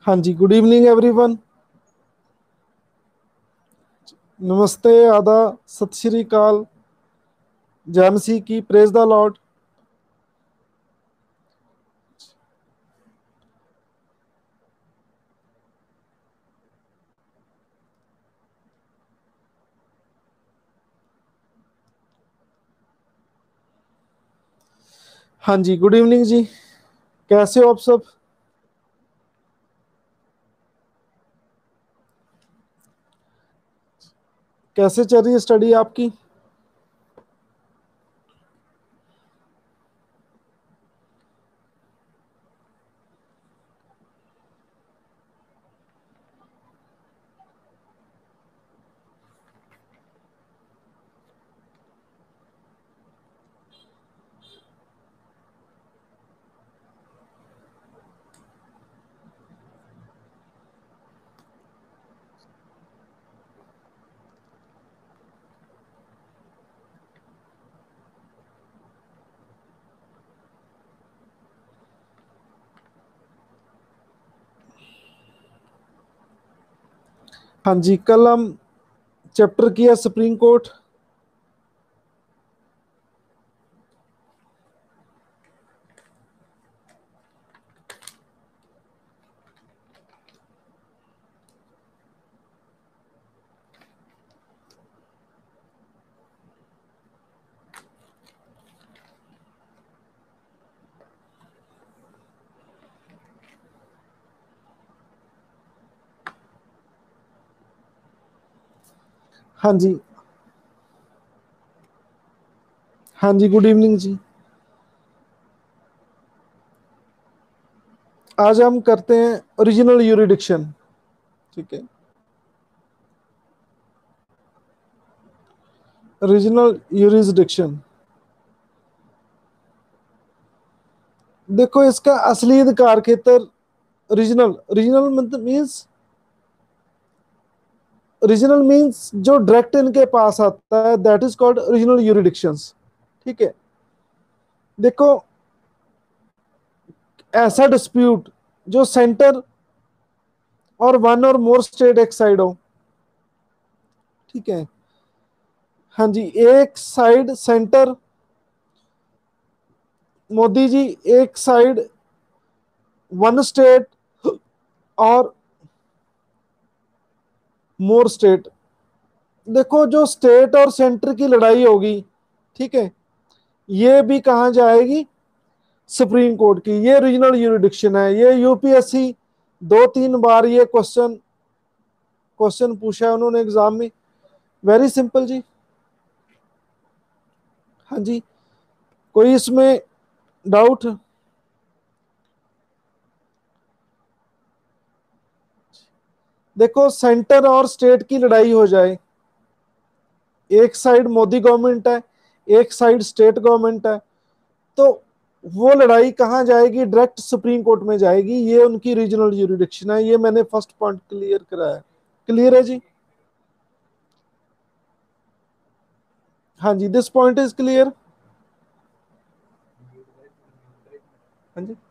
हाँ जी, good evening everyone. नमस्ते, आदाब, सत श्री अकाल, जय मसीह की, प्रेज द लॉर्ड। हाँ जी, गुड इवनिंग जी। कैसे हो आप सब? कैसे चल रही है स्टडी आपकी? हाँ जी, कल हम चैप्टर किया सुप्रीम कोर्ट। हाँ जी, हाँ जी, गुड इवनिंग जी। आज हम करते हैं ओरिजिनल यूरिडिक्शन। ठीक है, ओरिजिनल यूरिसडिक्शन। देखो, इसका असली अधिकार क्षेत्र ओरिजिनल ओरिजिनल मतलब मीन्स जो डायरेक्ट इनके पास आता है, that is called original jurisdictions. ठीक है, देखो, ऐसा डिस्प्यूट जो सेंटर और वन और मोर स्टेट एक साइड हो। ठीक है, हाँ जी, एक साइड सेंटर, मोदी जी, एक साइड वन स्टेट और मोर स्टेट। देखो, जो स्टेट और सेंटर की लड़ाई होगी, ठीक है, ये भी कहाँ जाएगी? सुप्रीम कोर्ट की। ये रीजनल यूरिडिक्शन है। ये यूपीएससी 2-3 बार ये क्वेश्चन क्वेश्चन पूछा है उन्होंने एग्जाम में। वेरी सिंपल जी। हाँ जी, कोई इसमें डाउट? देखो, सेंटर और स्टेट की लड़ाई हो जाए, एक साइड मोदी गवर्नमेंट है, एक साइड स्टेट गवर्नमेंट है, तो वो लड़ाई कहाँ जाएगी? डायरेक्ट सुप्रीम कोर्ट में जाएगी। ये उनकी रीजनल यूरिडिक्शन है। ये मैंने फर्स्ट पॉइंट क्लियर कराया। क्लियर है जी? हाँ जी, दिस पॉइंट इज क्लियर। हाँ जी,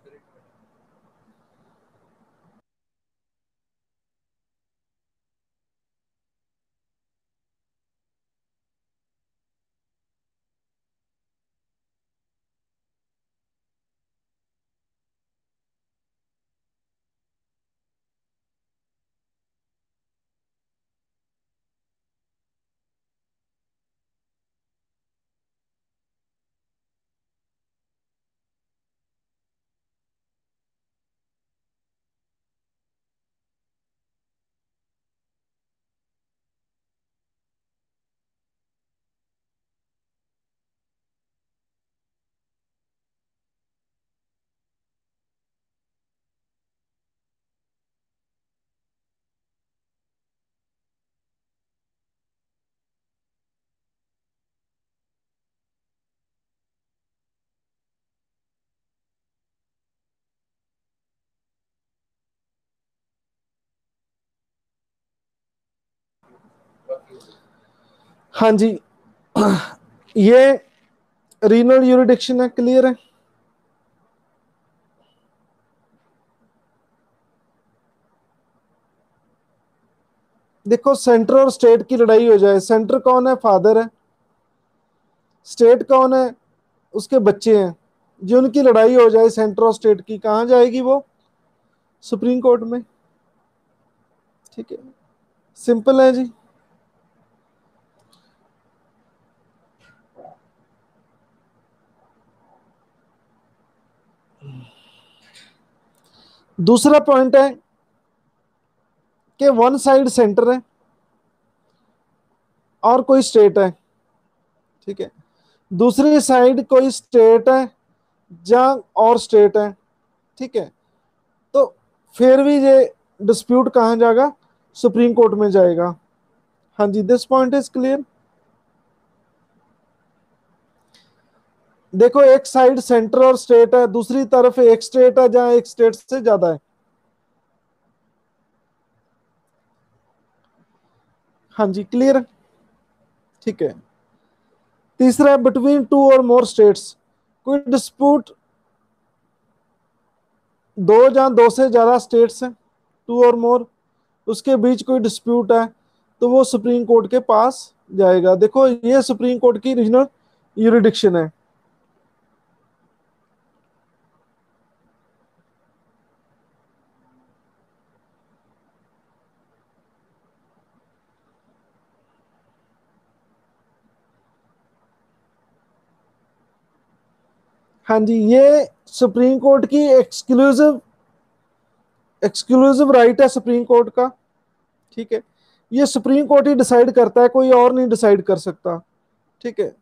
हाँ जी, ये रीजनल यूरिडिक्शन है। क्लियर है? देखो सेंटर और स्टेट की लड़ाई हो जाए, सेंटर कौन है? फादर है। स्टेट कौन है? उसके बच्चे हैं। जो उनकी लड़ाई हो जाए सेंटर और स्टेट की, कहाँ जाएगी वो? सुप्रीम कोर्ट में। ठीक है, सिंपल है जी। दूसरा पॉइंट है कि वन साइड सेंटर है और कोई स्टेट है। ठीक है, दूसरी साइड कोई स्टेट है जहां और स्टेट है। ठीक है, तो फिर भी ये डिस्प्यूट कहां जाएगा? सुप्रीम कोर्ट में जाएगा। हाँ जी, दिस पॉइंट इज क्लियर। देखो एक साइड सेंटर और स्टेट है, दूसरी तरफ एक स्टेट है जहां एक स्टेट से ज्यादा है। हाँ जी, क्लियर। ठीक है, तीसरा बिटवीन टू और मोर स्टेट्स, कोई डिस्प्यूट दो जहां दो से ज्यादा स्टेट्स हैं, टू और मोर, उसके बीच कोई डिस्प्यूट है तो वो सुप्रीम कोर्ट के पास जाएगा। देखो ये सुप्रीम कोर्ट की रीजनल यूरिडिक्शन है। हाँ जी, ये सुप्रीम कोर्ट की एक्सक्लूसिव एक्सक्लूसिव राइट है सुप्रीम कोर्ट का। ठीक है, ये सुप्रीम कोर्ट ही डिसाइड करता है, कोई और नहीं डिसाइड कर सकता। ठीक है,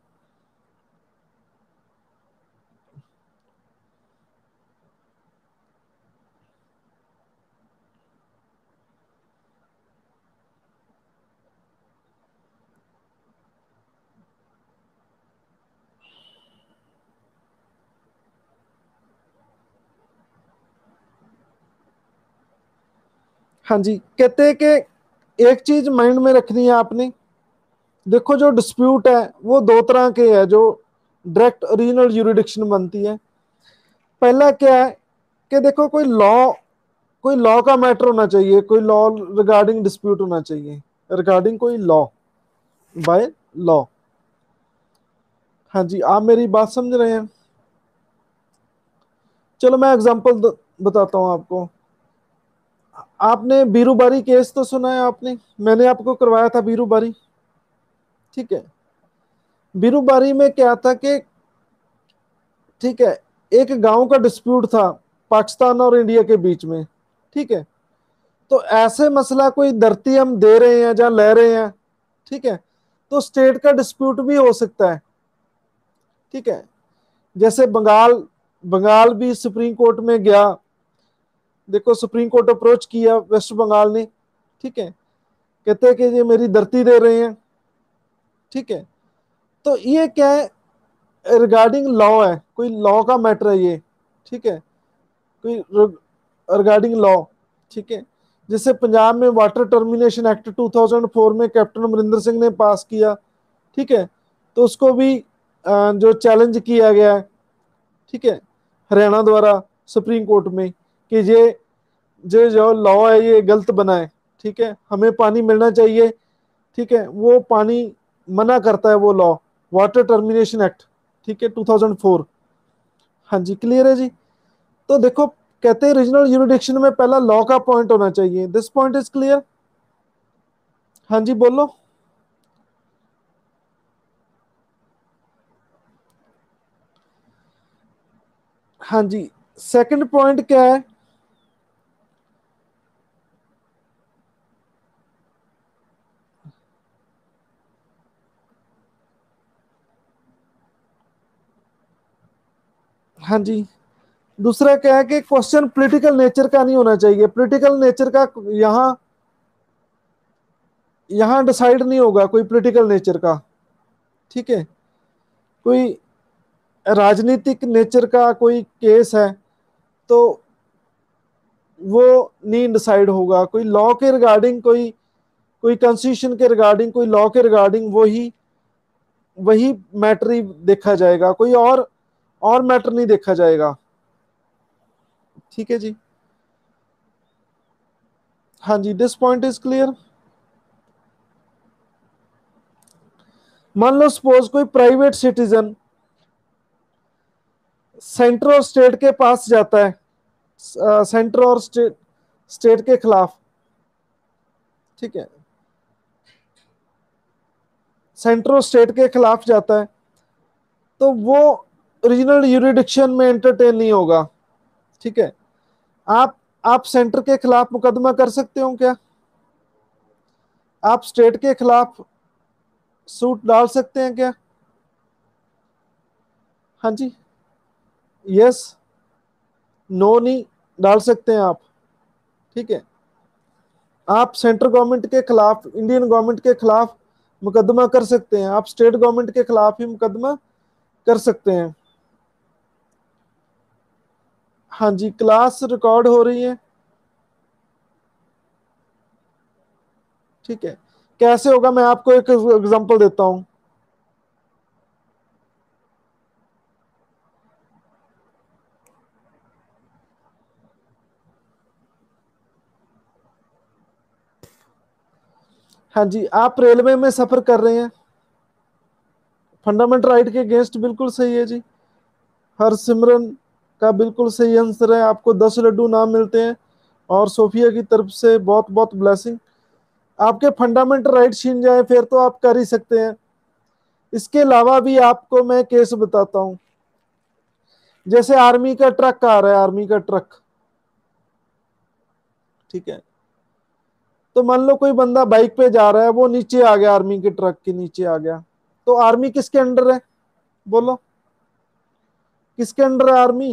हाँ जी, कहते हैं कि एक चीज माइंड में रखनी है आपने। देखो जो डिस्प्यूट है वो दो तरह के है जो डायरेक्ट रीजनल यूरिडिक्शन बनती है। पहला क्या है कि देखो कोई लॉ का मैटर होना चाहिए, कोई लॉ रिगार्डिंग डिस्प्यूट होना चाहिए, रिगार्डिंग कोई लॉ, बाय लॉ। हाँ जी, आप मेरी बात समझ रहे हैं? चलो मैं एग्जांपल बताता हूं आपको। आपने बीरूबारी केस तो सुना है आपने? मैंने आपको करवाया था बीरूबारी। ठीक है, बीरूबारी में क्या था कि ठीक है, एक गांव का डिस्प्यूट था पाकिस्तान और इंडिया के बीच में। ठीक है, तो ऐसे मसला कोई धरती हम दे रहे हैं या ले रहे हैं, ठीक है, तो स्टेट का डिस्प्यूट भी हो सकता है। ठीक है, जैसे बंगाल बंगाल भी सुप्रीम कोर्ट में गया। देखो सुप्रीम कोर्ट अप्रोच किया वेस्ट बंगाल ने। ठीक है, कहते हैं कि ये मेरी धरती दे रहे हैं। ठीक है, तो ये क्या है? रिगार्डिंग लॉ है, कोई लॉ का मैटर है ये। ठीक है, कोई रिगार्डिंग लॉ। ठीक है, जैसे पंजाब में वाटर टर्मिनेशन एक्ट 2004 में कैप्टन अमरिंदर सिंह ने पास किया। ठीक है, तो उसको भी जो चैलेंज किया गया है। ठीक है, हरियाणा द्वारा सुप्रीम कोर्ट में कि ये जो लॉ है ये गलत बना है। ठीक है, हमें पानी मिलना चाहिए। ठीक है, वो पानी मना करता है वो लॉ, वाटर टर्मिनेशन एक्ट। ठीक है, 2004। हाँ जी, क्लियर है जी। तो देखो कहते हैं रीजनल यूरिडिक्शन में पहला लॉ का पॉइंट होना चाहिए। This point is clear? हाँ जी, बोलो। हाँ जी, सेकंड पॉइंट क्या है? हाँ जी, दूसरा क्या है कि क्वेश्चन पॉलिटिकल नेचर का नहीं होना चाहिए। पॉलिटिकल नेचर का यहाँ यहाँ डिसाइड नहीं होगा कोई पॉलिटिकल नेचर का। ठीक है, कोई राजनीतिक नेचर का कोई केस है तो वो नहीं डिसाइड होगा। कोई लॉ के रिगार्डिंग कोई कोई कॉन्स्टिट्यूशन के रिगार्डिंग कोई लॉ के रिगार्डिंग वही वही मैटर ही देखा जाएगा, कोई और मैटर नहीं देखा जाएगा। ठीक है जी। हाँ जी, दिस पॉइंट इज क्लियर। मान लो सपोज कोई प्राइवेट सिटीजन सेंटर और स्टेट के पास जाता है, सेंटर और स्टेट स्टेट के खिलाफ, ठीक है, सेंटर और स्टेट के खिलाफ जाता है, तो वो रीजनल यूरिडिक्शन में एंटरटेन नहीं होगा। ठीक है, आप आप सेंटर के खिलाफ मुकदमा कर सकते हो क्या? आप स्टेट के खिलाफ सूट डाल सकते हैं क्या? हाँ जी, यस, नो नहीं डाल सकते हैं आप। ठीक है, आप सेंट्रल गवर्नमेंट के खिलाफ, इंडियन गवर्नमेंट के खिलाफ मुकदमा कर सकते हैं, आप स्टेट गवर्नमेंट के खिलाफ ही मुकदमा कर सकते हैं। हाँ जी, क्लास रिकॉर्ड हो रही है। ठीक है, कैसे होगा मैं आपको एक एग्जांपल देता हूं। हाँ जी, आप रेलवे में सफर कर रहे हैं, फंडामेंटल राइट के अगेंस्ट, बिल्कुल सही है जी। हरसिमरन का बिल्कुल सही आंसर है, आपको 10 लड्डू नाम मिलते हैं और सोफिया की तरफ से बहुत बहुत ब्लेसिंग। आपके फंडामेंटल राइट छीन जाए फिर तो आप कर ही सकते हैं। इसके अलावा भी आपको मैं केस बताता हूं। जैसे आर्मी का ट्रक आ रहा है, आर्मी का ट्रक, ठीक है, तो मान लो कोई बंदा बाइक पे जा रहा है, वो नीचे आ गया, आर्मी के ट्रक के नीचे आ गया, तो आर्मी किसके अंडर है? बोलो, किसके अंडर है आर्मी?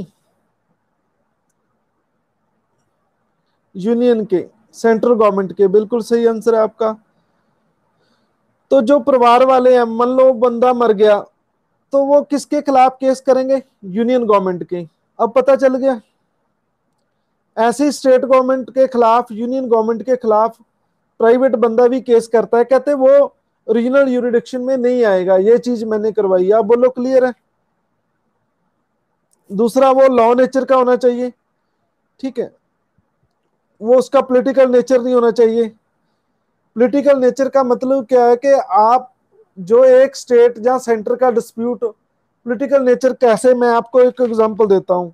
यूनियन के, सेंट्रल गवर्नमेंट के, बिल्कुल सही आंसर है आपका। तो जो परिवार वाले हैं, मान लो बंदा मर गया, तो वो किसके खिलाफ केस करेंगे? यूनियन गवर्नमेंट के। अब पता चल गया। ऐसे स्टेट गवर्नमेंट के खिलाफ, यूनियन गवर्नमेंट के खिलाफ प्राइवेट बंदा भी केस करता है, कहते वो रीजनल यूरिडिक्शन में नहीं आएगा, ये चीज मैंने करवाई है। आप बोलो क्लियर है? दूसरा, वो लॉ नेचर का होना चाहिए। ठीक है, वो उसका पॉलिटिकल नेचर नहीं होना चाहिए। पॉलिटिकल नेचर का मतलब क्या है कि आप जो एक स्टेट या सेंटर का डिस्प्यूट, पॉलिटिकल नेचर कैसे, मैं आपको एक एग्जांपल देता हूं।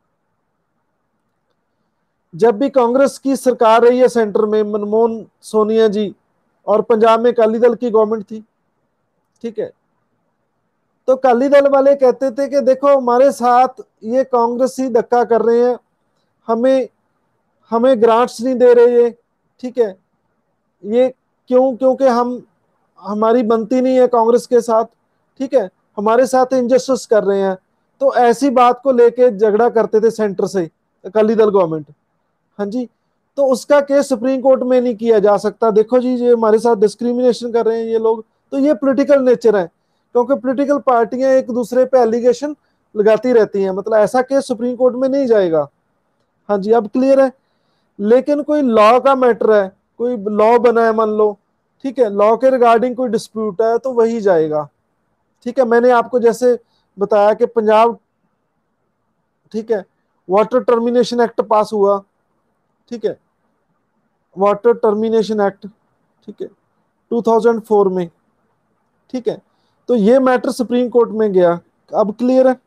जब भी कांग्रेस की सरकार रही है सेंटर में, मनमोहन सोनिया जी, और पंजाब में अकाली दल की गवर्नमेंट थी, ठीक है, तो अकाली दल वाले कहते थे कि देखो हमारे साथ ये कांग्रेस ही धक्का कर रहे हैं, हमें हमें ग्रांट्स नहीं दे रहे ये, ठीक है, ये क्यों? क्योंकि हम, हमारी बनती नहीं है कांग्रेस के साथ, ठीक है, हमारे साथ इनजस्टिस कर रहे हैं। तो ऐसी बात को लेके झगड़ा करते थे सेंटर से अकाली दल गवर्नमेंट। हाँ जी, तो उसका केस सुप्रीम कोर्ट में नहीं किया जा सकता, देखो जी ये हमारे साथ डिस्क्रिमिनेशन कर रहे हैं ये लोग। तो ये पॉलिटिकल नेचर है, क्योंकि पॉलिटिकल पार्टियां एक दूसरे पे एलिगेशन लगाती रहती हैं, मतलब ऐसा केस सुप्रीम कोर्ट में नहीं जाएगा। हाँ जी, अब क्लियर है। लेकिन कोई लॉ का मैटर है, कोई लॉ बना है मान लो, ठीक है, लॉ के रिगार्डिंग कोई डिस्प्यूट है, तो वही जाएगा। ठीक है, मैंने आपको जैसे बताया कि पंजाब, ठीक है, वाटर टर्मिनेशन एक्ट पास हुआ, ठीक है, वाटर टर्मिनेशन एक्ट, ठीक है, 2004 में, ठीक है, तो ये मैटर सुप्रीम कोर्ट में गया। अब क्लियर है?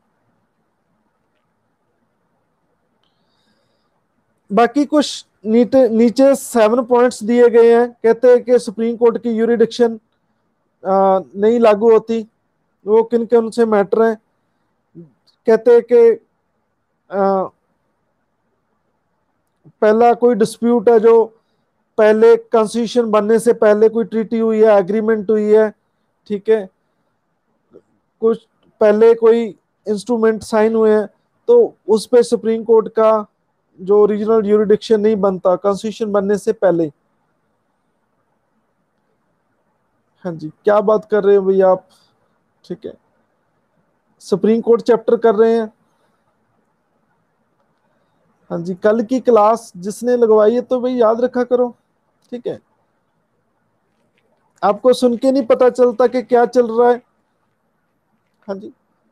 बाकी कुछ नीचे नीचे 7 पॉइंट्स दिए गए हैं, कहते हैं कि सुप्रीम कोर्ट की यूरिडिक्शन नहीं लागू होती। वो किन किन से मैटर है? कहते हैं कि पहला कोई डिस्प्यूट है जो पहले कॉन्स्टिट्यूशन बनने से पहले कोई ट्रीटी हुई है, एग्रीमेंट हुई है, ठीक है, कुछ पहले कोई इंस्ट्रूमेंट साइन हुए हैं, तो उस पे सुप्रीम कोर्ट का जो ओरिजिनल यूरिडिक्शन नहीं बनता कॉन्स्टिट्यूशन बनने से पहले। हाँ जी, क्या बात कर रहे हो भैया आप? ठीक है, सुप्रीम कोर्ट चैप्टर कर रहे हैं। हाँ जी, कल की क्लास जिसने लगवाई है तो भाई याद रखा करो। ठीक है, आपको सुन के नहीं पता चलता कि क्या चल रहा है। हाँ जी,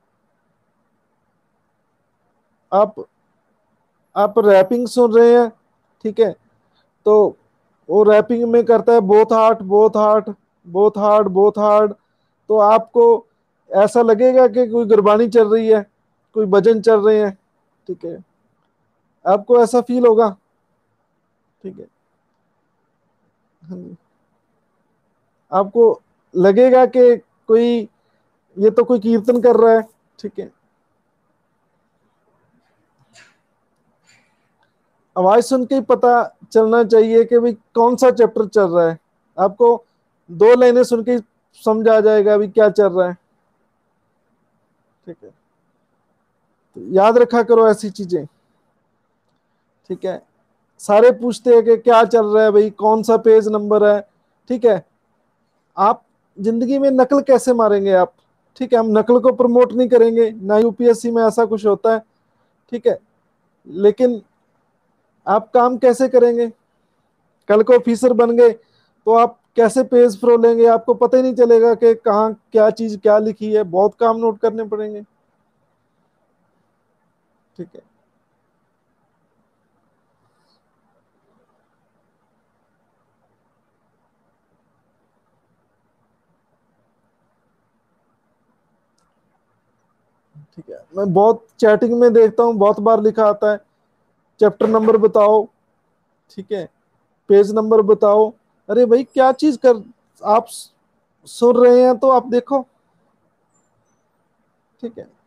आप आप रैपिंग सुन रहे हैं, ठीक है, तो वो रैपिंग में करता है both heart both heart both heart both heart, तो आपको ऐसा लगेगा कि कोई गुरबानी चल रही है, कोई भजन चल रहे हैं, ठीक है, आपको ऐसा फील होगा। ठीक है, हाँ जी। आपको लगेगा कि कोई, ये तो कोई कीर्तन कर रहा है। ठीक है, आवाज सुन के ही पता चलना चाहिए कि भाई कौन सा चैप्टर चल रहा है। आपको दो लाइनें सुन के ही समझ आ जाएगा अभी क्या चल रहा है। ठीक है, तो याद रखा करो ऐसी चीजें। ठीक है, सारे पूछते हैं कि क्या चल रहा है भाई, कौन सा पेज नंबर है। ठीक है, आप जिंदगी में नकल कैसे मारेंगे आप। ठीक है, हम नकल को प्रमोट नहीं करेंगे, ना यूपीएससी में ऐसा कुछ होता है। ठीक है, लेकिन आप काम कैसे करेंगे। कल को ऑफिसर बन गए तो आप कैसे पेज फरोलेंगे, आपको पता ही नहीं चलेगा कि कहाँ क्या चीज क्या लिखी है, बहुत काम नोट करने पड़ेंगे। ठीक है, ठीक है, मैं बहुत चैटिंग में देखता हूँ, बहुत बार लिखा आता है चैप्टर नंबर बताओ। ठीक है, पेज नंबर बताओ। अरे भाई क्या चीज कर, आप सुन रहे हैं तो आप देखो। ठीक है,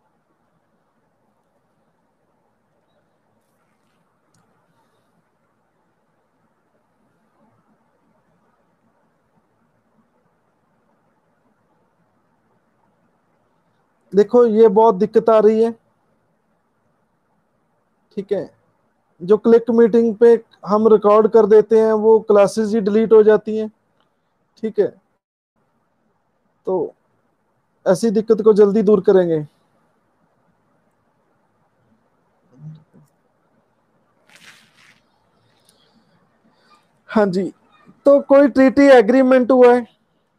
देखो ये बहुत दिक्कत आ रही है। ठीक है, जो क्लिक मीटिंग पे हम रिकॉर्ड कर देते हैं वो क्लासेस ही डिलीट हो जाती हैं। ठीक है, तो ऐसी दिक्कत को जल्दी दूर करेंगे। हाँ जी, तो कोई ट्रीटी एग्रीमेंट हुआ है।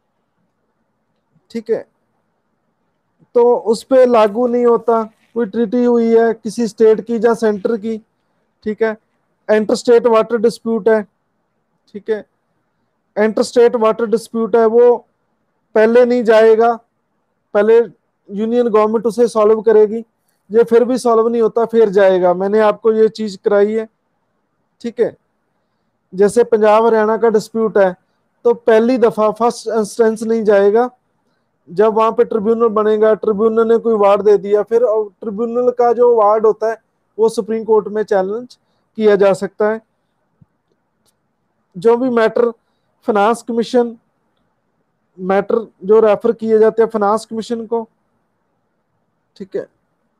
ठीक है, तो उस पे लागू नहीं होता। कोई ट्रीटी हुई है किसी स्टेट की या सेंटर की। ठीक है, इंटर स्टेट वाटर डिस्प्यूट है। ठीक है, इंटर स्टेट वाटर डिस्प्यूट है, वो पहले नहीं जाएगा, पहले यूनियन गवर्नमेंट उसे सॉल्व करेगी। ये फिर भी सॉल्व नहीं होता फिर जाएगा, मैंने आपको ये चीज कराई है। ठीक है, जैसे पंजाब हरियाणा का डिस्प्यूट है, तो पहली दफा फर्स्ट इंस्टेंस नहीं जाएगा। जब वहां पे ट्रिब्यूनल बनेगा, ट्रिब्यूनल ने कोई वार्ड दे दिया, फिर ट्रिब्यूनल का जो वार्ड होता है वो सुप्रीम कोर्ट में चैलेंज किया जा सकता है। जो भी मैटर फाइनेंस कमीशन, मैटर जो रेफर किए जाते हैं फाइनेंस कमीशन को। ठीक है,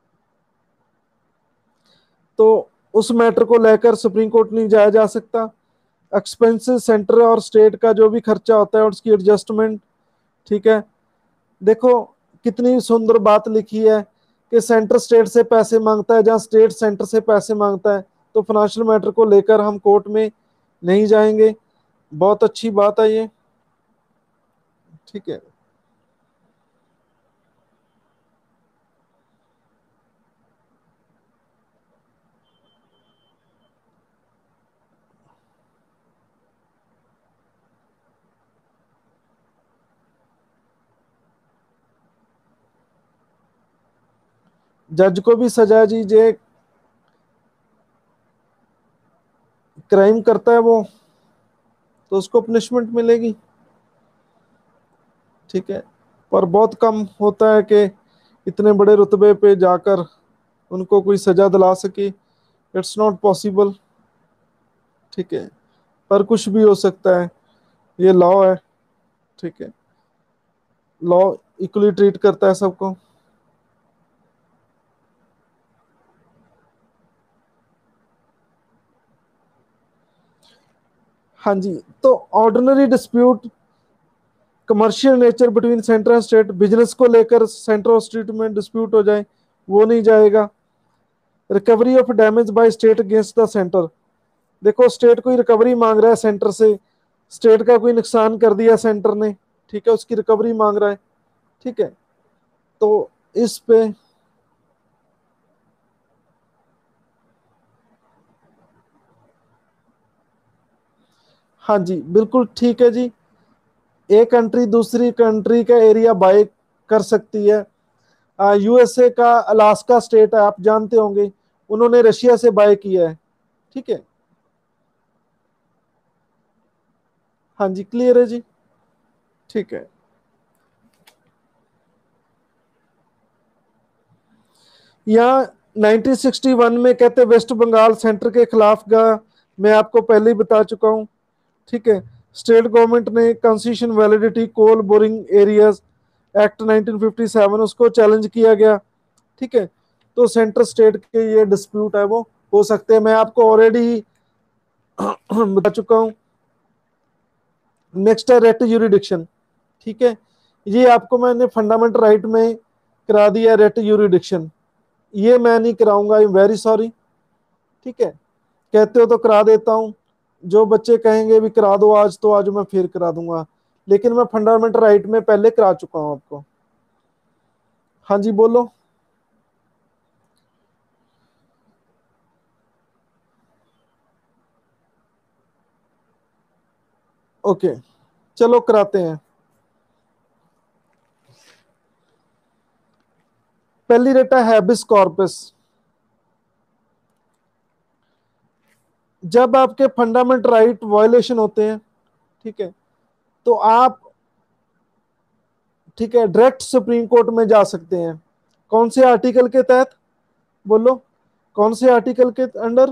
तो उस मैटर को लेकर सुप्रीम कोर्ट नहीं जाया जा सकता। एक्सपेंसेस सेंटर और स्टेट का जो भी खर्चा होता है उसकी एडजस्टमेंट। ठीक है, देखो कितनी सुंदर बात लिखी है कि सेंटर स्टेट से पैसे मांगता है, जहां स्टेट सेंटर से पैसे मांगता है, तो फाइनेंशियल मैटर को लेकर हम कोर्ट में नहीं जाएंगे। बहुत अच्छी बात है ये। ठीक है, जज को भी सजा जी, जे क्राइम करता है वो, तो उसको पनिशमेंट मिलेगी। ठीक है, पर बहुत कम होता है कि इतने बड़े रुतबे पे जाकर उनको कोई सजा दिला सके। It's not possible. ठीक है, पर कुछ भी हो सकता है, ये लॉ है। ठीक है, लॉ इक्वली ट्रीट करता है सबको। हाँ जी, तो ordinary dispute commercial nature between centre and state, business को लेकर सेंटर और स्टेट में डिस्प्यूट हो जाए वो नहीं जाएगा। Recovery of damage by state against the centre, देखो स्टेट कोई रिकवरी मांग रहा है सेंटर से, स्टेट का कोई नुकसान कर दिया सेंटर ने। ठीक है, उसकी रिकवरी मांग रहा है। ठीक है, तो इस पे, हाँ जी बिल्कुल ठीक है जी। एक कंट्री दूसरी कंट्री का एरिया बाय कर सकती है। यूएसए का अलास्का स्टेट है, आप जानते होंगे, उन्होंने रशिया से बाय किया है। ठीक है, हाँ जी, क्लियर है जी। ठीक है, यहाँ 1961 में कहते वेस्ट बंगाल सेंटर के खिलाफ का, मैं आपको पहले ही बता चुका हूँ। ठीक है, स्टेट गवर्नमेंट ने constitution validity coal bearing areas act 1957 उसको चैलेंज किया गया। ठीक है, तो सेंटर स्टेट के ये डिस्प्यूट है वो हो सकते हैं, मैं आपको ऑलरेडी बता चुका हूँ। नेक्स्ट है रेट यूरिडिक्शन। ठीक है, ये आपको मैंने फंडामेंटल राइट में करा दिया रेट यूरिडिक्शन, ये मैं नहीं कराऊंगा, आई एम वेरी सॉरी। ठीक है, कहते हो तो करा देता हूँ, जो बच्चे कहेंगे भी करा दो आज तो आज मैं फिर करा दूंगा, लेकिन मैं फंडामेंटल राइट में पहले करा चुका हूँ आपको। हाँ जी बोलो। ओके, चलो कराते हैं। पहली रेट है हैबिस कॉर्पस। जब आपके फंडामेंटल राइट वायलेशन होते हैं, ठीक है, तो आप, ठीक है, डायरेक्ट सुप्रीम कोर्ट में जा सकते हैं। कौन से आर्टिकल के तहत, बोलो, कौन से आर्टिकल के अंडर?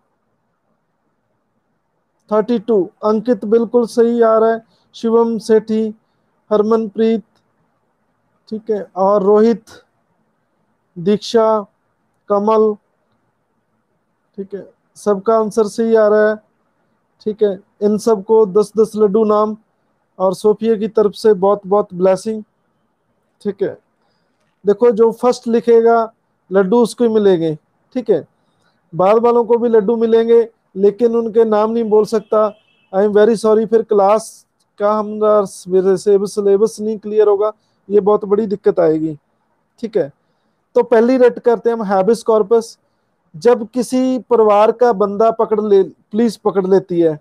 32। अंकित बिल्कुल सही आ रहा है, शिवम सेठी, हरमनप्रीत, ठीक है, और रोहित, दीक्षा, कमल, ठीक है, सबका आंसर सही आ रहा है। ठीक है, इन सबको 10-10 लड्डू नाम, और सोफिया की तरफ से बहुत बहुत ब्लेसिंग। ठीक है, देखो जो फर्स्ट लिखेगा लड्डू उसको ही मिलेंगे। ठीक है, बाद वालों को भी लड्डू मिलेंगे, लेकिन उनके नाम नहीं बोल सकता, आई एम वेरी सॉरी, फिर क्लास का हमारा सिलेबस नहीं क्लियर होगा, ये बहुत बड़ी दिक्कत आएगी। ठीक है, तो पहली रट करते हैं हम हैबिस कॉर्पस। जब किसी परिवार का बंदा पकड़ ले, पुलिस पकड़ लेती है,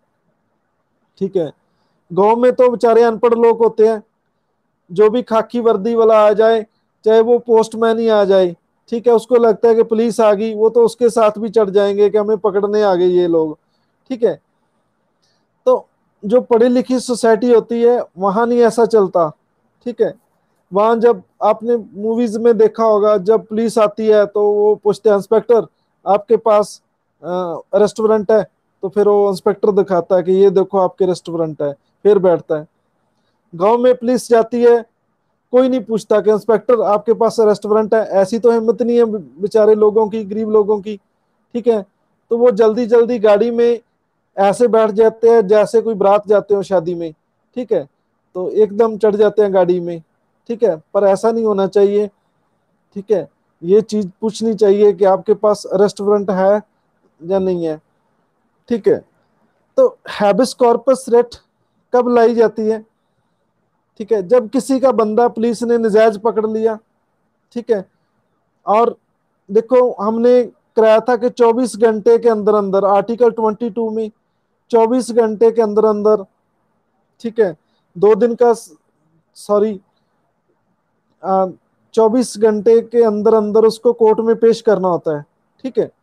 ठीक है, गांव में तो बेचारे अनपढ़ लोग होते हैं, जो भी खाकी वर्दी वाला आ जाए, चाहे वो पोस्टमैन ही आ जाए, ठीक है, उसको लगता है कि पुलिस आ गई, वो तो उसके साथ भी चढ़ जाएंगे कि हमें पकड़ने आ गए ये लोग। ठीक है, तो जो पढ़ी लिखी सोसाइटी होती है वहां नहीं ऐसा चलता। ठीक है, वहां जब आपने मूवीज में देखा होगा, जब पुलिस आती है तो वो पूछते हैं इंस्पेक्टर आपके पास रेस्टोरेंट है, तो फिर वो इंस्पेक्टर दिखाता है कि ये देखो आपके रेस्टोरेंट है, फिर बैठता है। गांव में पुलिस जाती है, कोई नहीं पूछता कि इंस्पेक्टर आपके पास रेस्टोरेंट है, ऐसी तो हिम्मत नहीं है बेचारे लोगों की, गरीब लोगों की। ठीक है, तो वो जल्दी जल्दी गाड़ी में ऐसे बैठ जाते हैं जैसे कोई बारात जाते हो शादी में। ठीक है, तो एकदम चढ़ जाते हैं गाड़ी में। ठीक है, पर ऐसा नहीं होना चाहिए। ठीक है, ये चीज पूछनी चाहिए कि आपके पास रेस्टोरेंट है या नहीं है। ठीक है, तो हैबिस कॉर्पस रेट कब लाई जाती है? ठीक है, जब किसी का बंदा पुलिस ने नजायज पकड़ लिया। ठीक है, और देखो हमने कराया था कि 24 घंटे के अंदर अंदर, आर्टिकल 22 में 24 घंटे के अंदर अंदर, ठीक है, 2 दिन का, सॉरी, 24 घंटे के अंदर अंदर उसको कोर्ट में पेश करना होता है। ठीक है,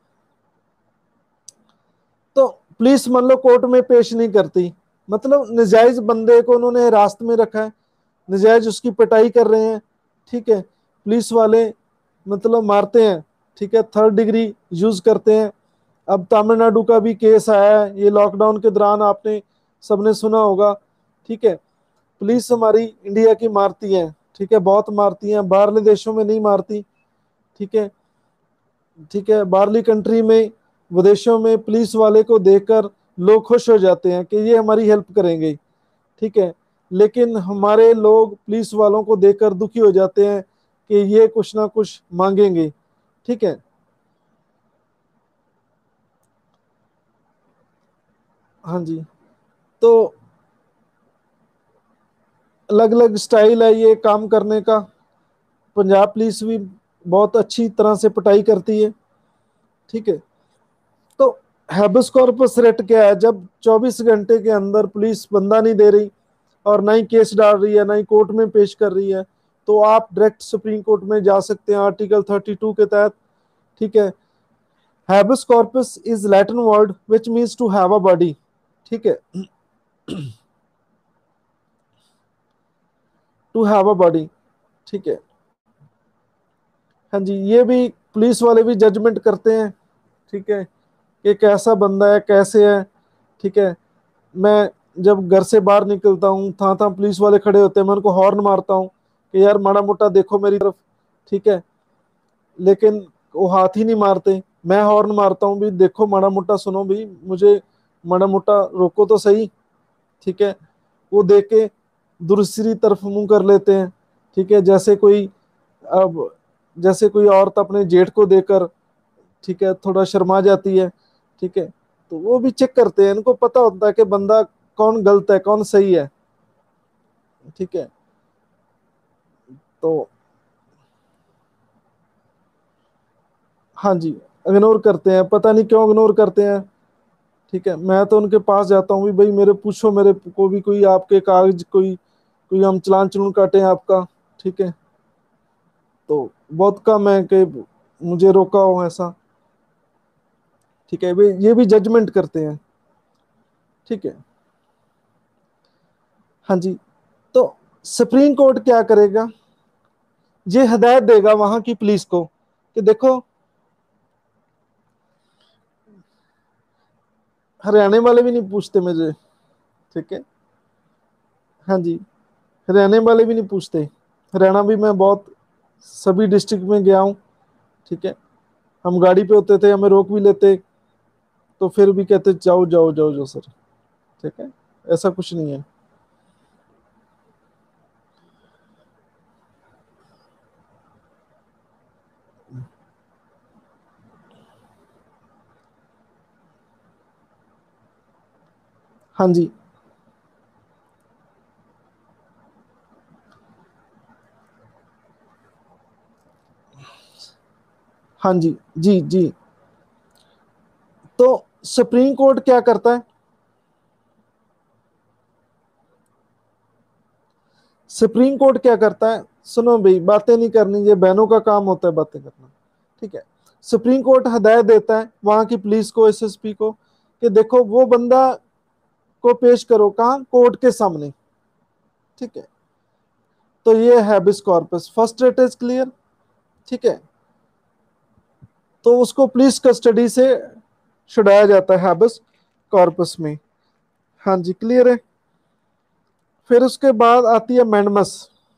तो पुलिस मान लो कोर्ट में पेश नहीं करती, मतलब नजायज बंदे को उन्होंने हिरासत में रखा है, नजायज उसकी पिटाई कर रहे हैं। ठीक है, पुलिस वाले मतलब मारते हैं। ठीक है, 3rd डिग्री यूज करते हैं। अब तमिलनाडु का भी केस आया है, ये लॉकडाउन के दौरान आपने सबने सुना होगा। ठीक है, पुलिस हमारी इंडिया की मारती है, ठीक है, बहुत मारती है, बाहरले देशों में नहीं मारती। ठीक है, ठीक है, बाहरली कंट्री में, विदेशों में पुलिस वाले को देखकर लोग खुश हो जाते हैं कि ये हमारी हेल्प करेंगे। ठीक है, लेकिन हमारे लोग पुलिस वालों को देखकर दुखी हो जाते हैं कि ये कुछ ना कुछ मांगेंगे। ठीक है, हाँ जी, तो अलग अलग स्टाइल है ये काम करने का। पंजाब पुलिस भी बहुत अच्छी तरह से पिटाई करती है। ठीक है, तो हैबस कॉर्पस रेट क्या है? जब 24 घंटे के अंदर पुलिस बंदा नहीं दे रही, और ना ही केस डाल रही है, ना ही कोर्ट में पेश कर रही है, तो आप डायरेक्ट सुप्रीम कोर्ट में जा सकते हैं आर्टिकल 32 के तहत। ठीक है। Habeas corpus is Latin word which means to have a body. ठीक है, टू हैव अ बॉडी। ठीक है। हाँ जी, ये भी पुलिस वाले भी जजमेंट करते हैं। ठीक है, कि कैसा बंदा है, कैसे है। ठीक है। मैं जब घर से बाहर निकलता हूँ, था पुलिस वाले खड़े होते हैं, मैं उनको हॉर्न मारता हूँ कि यार माड़ा मोटा देखो मेरी तरफ। ठीक है, लेकिन वो हाथ ही नहीं मारते। मैं हॉर्न मारता हूँ भी, देखो माड़ा मोटा सुनो भी, मुझे माड़ा मोटा रोको तो सही। ठीक है, वो देख के दूसरी तरफ मुंह कर लेते हैं। ठीक है, अब जैसे कोई औरत अपने जेठ को देकर, ठीक है, थोड़ा शर्मा जाती है। ठीक है, तो वो भी चेक करते हैं, इनको पता होता है कि बंदा कौन गलत है कौन सही है। ठीक है, तो हाँ जी, इग्नोर करते हैं, पता नहीं क्यों इग्नोर करते हैं। ठीक है, मैं तो उनके पास जाता हूँ भी, भाई मेरे पूछो, मेरे को भी कोई आपके कागज, कोई कोई हम चलान चलून काटे हैं आपका। ठीक है, तो बहुत कम है कि मुझे रोका हो ऐसा। ठीक है, वे ये भी जजमेंट करते हैं। ठीक है। हाँ जी, तो सुप्रीम कोर्ट क्या करेगा, ये हिदायत देगा वहां की पुलिस को कि देखो, हरियाणा वाले भी नहीं पूछते मुझे। ठीक है। हाँ जी, हरियाणा वाले भी नहीं पूछते। हरियाणा भी मैं बहुत सभी डिस्ट्रिक्ट में गया हूँ। ठीक है, हम गाड़ी पे होते थे, हमें रोक भी लेते, तो फिर भी कहते जाओ जाओ जाओ जाओ सर। ठीक है, ऐसा कुछ नहीं है। हाँ जी। हाँ जी, जी जी। तो सुप्रीम कोर्ट क्या करता है, सुप्रीम कोर्ट क्या करता है, सुनो भाई, बातें नहीं करनी, ये बहनों का काम होता है बातें करना। ठीक है, सुप्रीम कोर्ट हदायत देता है वहां की पुलिस को, एसएसपी को, कि देखो वो बंदा को पेश करो कहाँ, कोर्ट के सामने। ठीक है, तो ये habeas corpus, first it is clear. ठीक है, तो उसको पुलिस कस्टडी से छुड़ाया जाता है हैबिस कॉर्पस में। हाँ जी, क्लियर है। फिर उसके बाद आती है मैंडमस।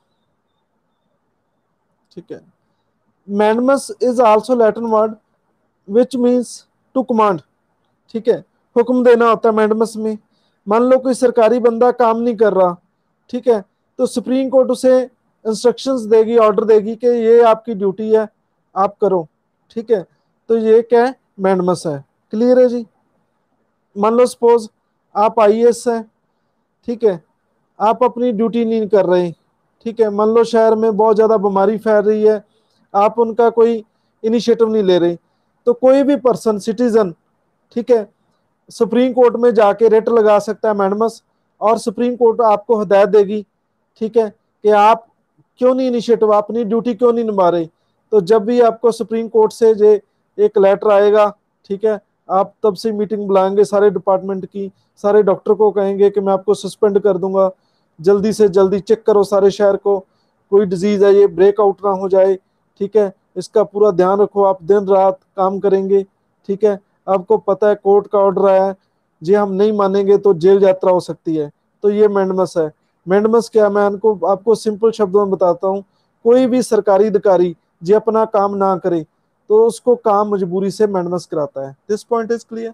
ठीक है, mandamus is also Latin word which means to command. ठीक है, हुक्म देना होता है मैंडमस में। मान लो कोई सरकारी बंदा काम नहीं कर रहा, ठीक है, तो सुप्रीम कोर्ट उसे इंस्ट्रक्शंस देगी, ऑर्डर देगी कि ये आपकी ड्यूटी है, आप करो। ठीक है, तो ये क्या है, मैंडमस है। क्लियर है जी। मान लो सपोज आप आईएएस हैं, ठीक है, आप अपनी ड्यूटी नहीं कर रहे। ठीक है, मान लो शहर में बहुत ज्यादा बीमारी फैल रही है, आप उनका कोई इनिशिएटिव नहीं ले रहे, तो कोई भी पर्सन, सिटीजन, ठीक है, सुप्रीम कोर्ट में जाके रेट लगा सकता है मैडमस, और सुप्रीम कोर्ट आपको हिदायत देगी, ठीक है, कि आप क्यों नहीं इनिशिएटिव, अपनी ड्यूटी क्यों नहीं निभा रहे। तो जब भी आपको सुप्रीम कोर्ट से जे एक लेटर आएगा, ठीक है, आप तब से मीटिंग बुलाएंगे सारे डिपार्टमेंट की, सारे डॉक्टर को कहेंगे कि मैं आपको सस्पेंड कर दूंगा, जल्दी से जल्दी चेक करो सारे शहर को, कोई डिजीज है ये ब्रेकआउट ना हो जाए। ठीक है, इसका पूरा ध्यान रखो, आप दिन रात काम करेंगे। ठीक है, आपको पता है कोर्ट का ऑर्डर आया है, जी हम नहीं मानेंगे तो जेल यात्रा हो सकती है। तो ये मैंडमस है। मैंडमस क्या, मैं आपको आपको सिंपल शब्दों में बताता हूँ। कोई भी सरकारी अधिकारी जो अपना काम ना करे, तो उसको काम मजबूरी से मैंडमस कराता है। This point is clear,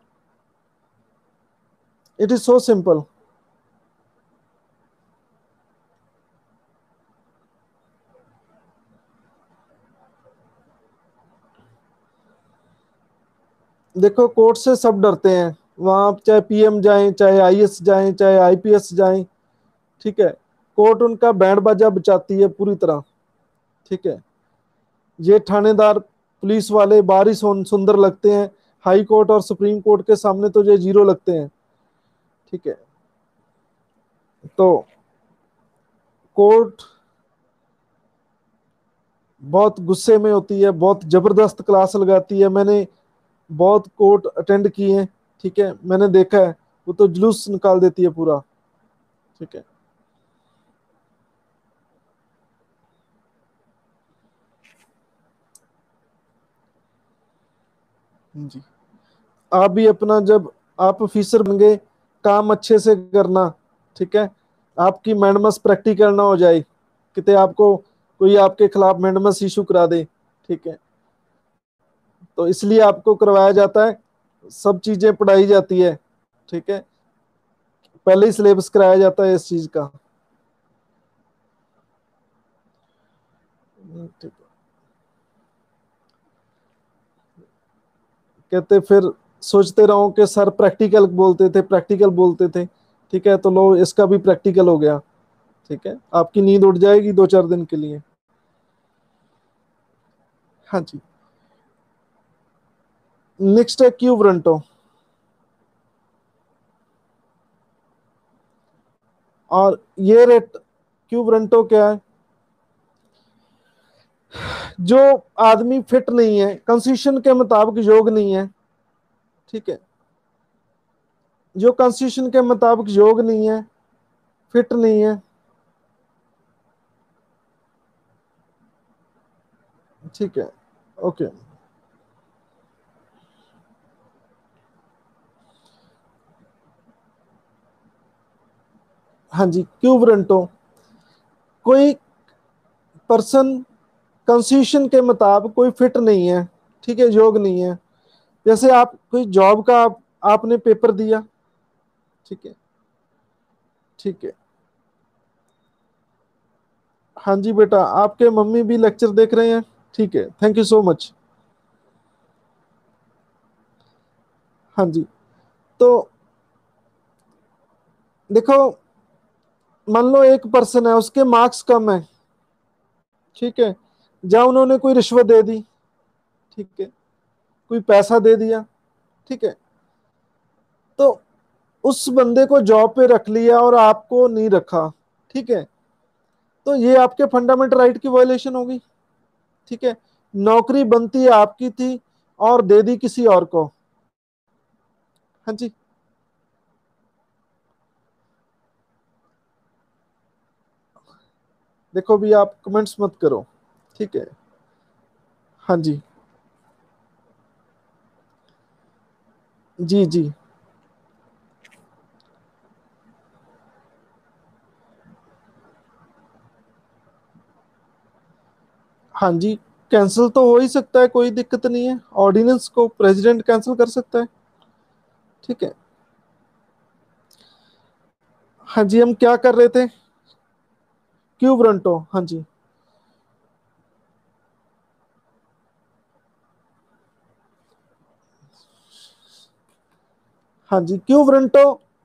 it is so simple. देखो, कोर्ट से सब डरते हैं, वहां चाहे पीएम जाए, चाहे आईएएस जाए, चाहे आईपीएस जाए। ठीक है, कोर्ट उनका बैंड बाजा बचाती है पूरी तरह। ठीक है, ये थानेदार पुलिस वाले बाहर ही सुंदर लगते हैं, हाई कोर्ट और सुप्रीम कोर्ट के सामने तो ये जीरो लगते हैं। ठीक है, तो कोर्ट बहुत गुस्से में होती है, बहुत जबरदस्त क्लास लगाती है। मैंने बहुत कोर्ट अटेंड किए हैं, ठीक है, मैंने देखा है, वो तो जुलूस निकाल देती है पूरा। ठीक है, जी। आप भी अपना, जब आप ऑफिसर बन गए, काम अच्छे से करना, ठीक है। आपकी मैडमस प्रैक्टिकल ना हो जाए, कितने आपको कोई आपके खिलाफ मैडमस इशू करा दे, ठीक है। तो इसलिए आपको करवाया जाता है, सब चीजें पढ़ाई जाती है, ठीक है, पहले ही सिलेबस कराया जाता है इस चीज का। ठीक है। कहते फिर सोचते रहो कि सर प्रैक्टिकल बोलते थे, प्रैक्टिकल बोलते थे, ठीक है, तो लो इसका भी प्रैक्टिकल हो गया, ठीक है, आपकी नींद उड़ जाएगी 2-4 दिन के लिए। हाँ जी। नेक्स्ट है क्यूब रंटो। और ये रेट क्यूब रंटो क्या है? जो आदमी फिट नहीं है, कॉन्स्टिट्यूशन के मुताबिक योग नहीं है, ठीक है, जो कॉन्स्टिट्यूशन के मुताबिक योग नहीं है, फिट नहीं है, ठीक है, ओके। हाँ जी, क्यूब रंटो कोई पर्सन कॉन्स्टिट्यूशन के मुताबिक कोई फिट नहीं है, ठीक है, योग नहीं है। जैसे आप कोई जॉब का आपने पेपर दिया, ठीक है, ठीक है। हाँ जी बेटा, आपके मम्मी भी लेक्चर देख रहे हैं, ठीक है, थैंक यू सो मच। हाँ जी। तो देखो, मान लो एक पर्सन है, उसके मार्क्स कम है, ठीक है, या उन्होंने कोई रिश्वत दे दी, ठीक है, कोई पैसा दे दिया, ठीक है, तो उस बंदे को जॉब पे रख लिया और आपको नहीं रखा, ठीक है, तो ये आपके फंडामेंटल राइट की वायलेशन होगी, ठीक है। नौकरी बनती है आपकी थी और दे दी किसी और को। हाँ जी। देखो भी, आप कमेंट्स मत करो, ठीक है। हाँ जी, जी जी। हाँ जी, कैंसिल तो हो ही सकता है, कोई दिक्कत नहीं है, ऑर्डिनेंस को प्रेसिडेंट कैंसिल कर सकता है, ठीक है। हाँ जी, हम क्या कर रहे थे? क्यूब रंटो, हाँ जी। हाँ जी, क्यूब रंटो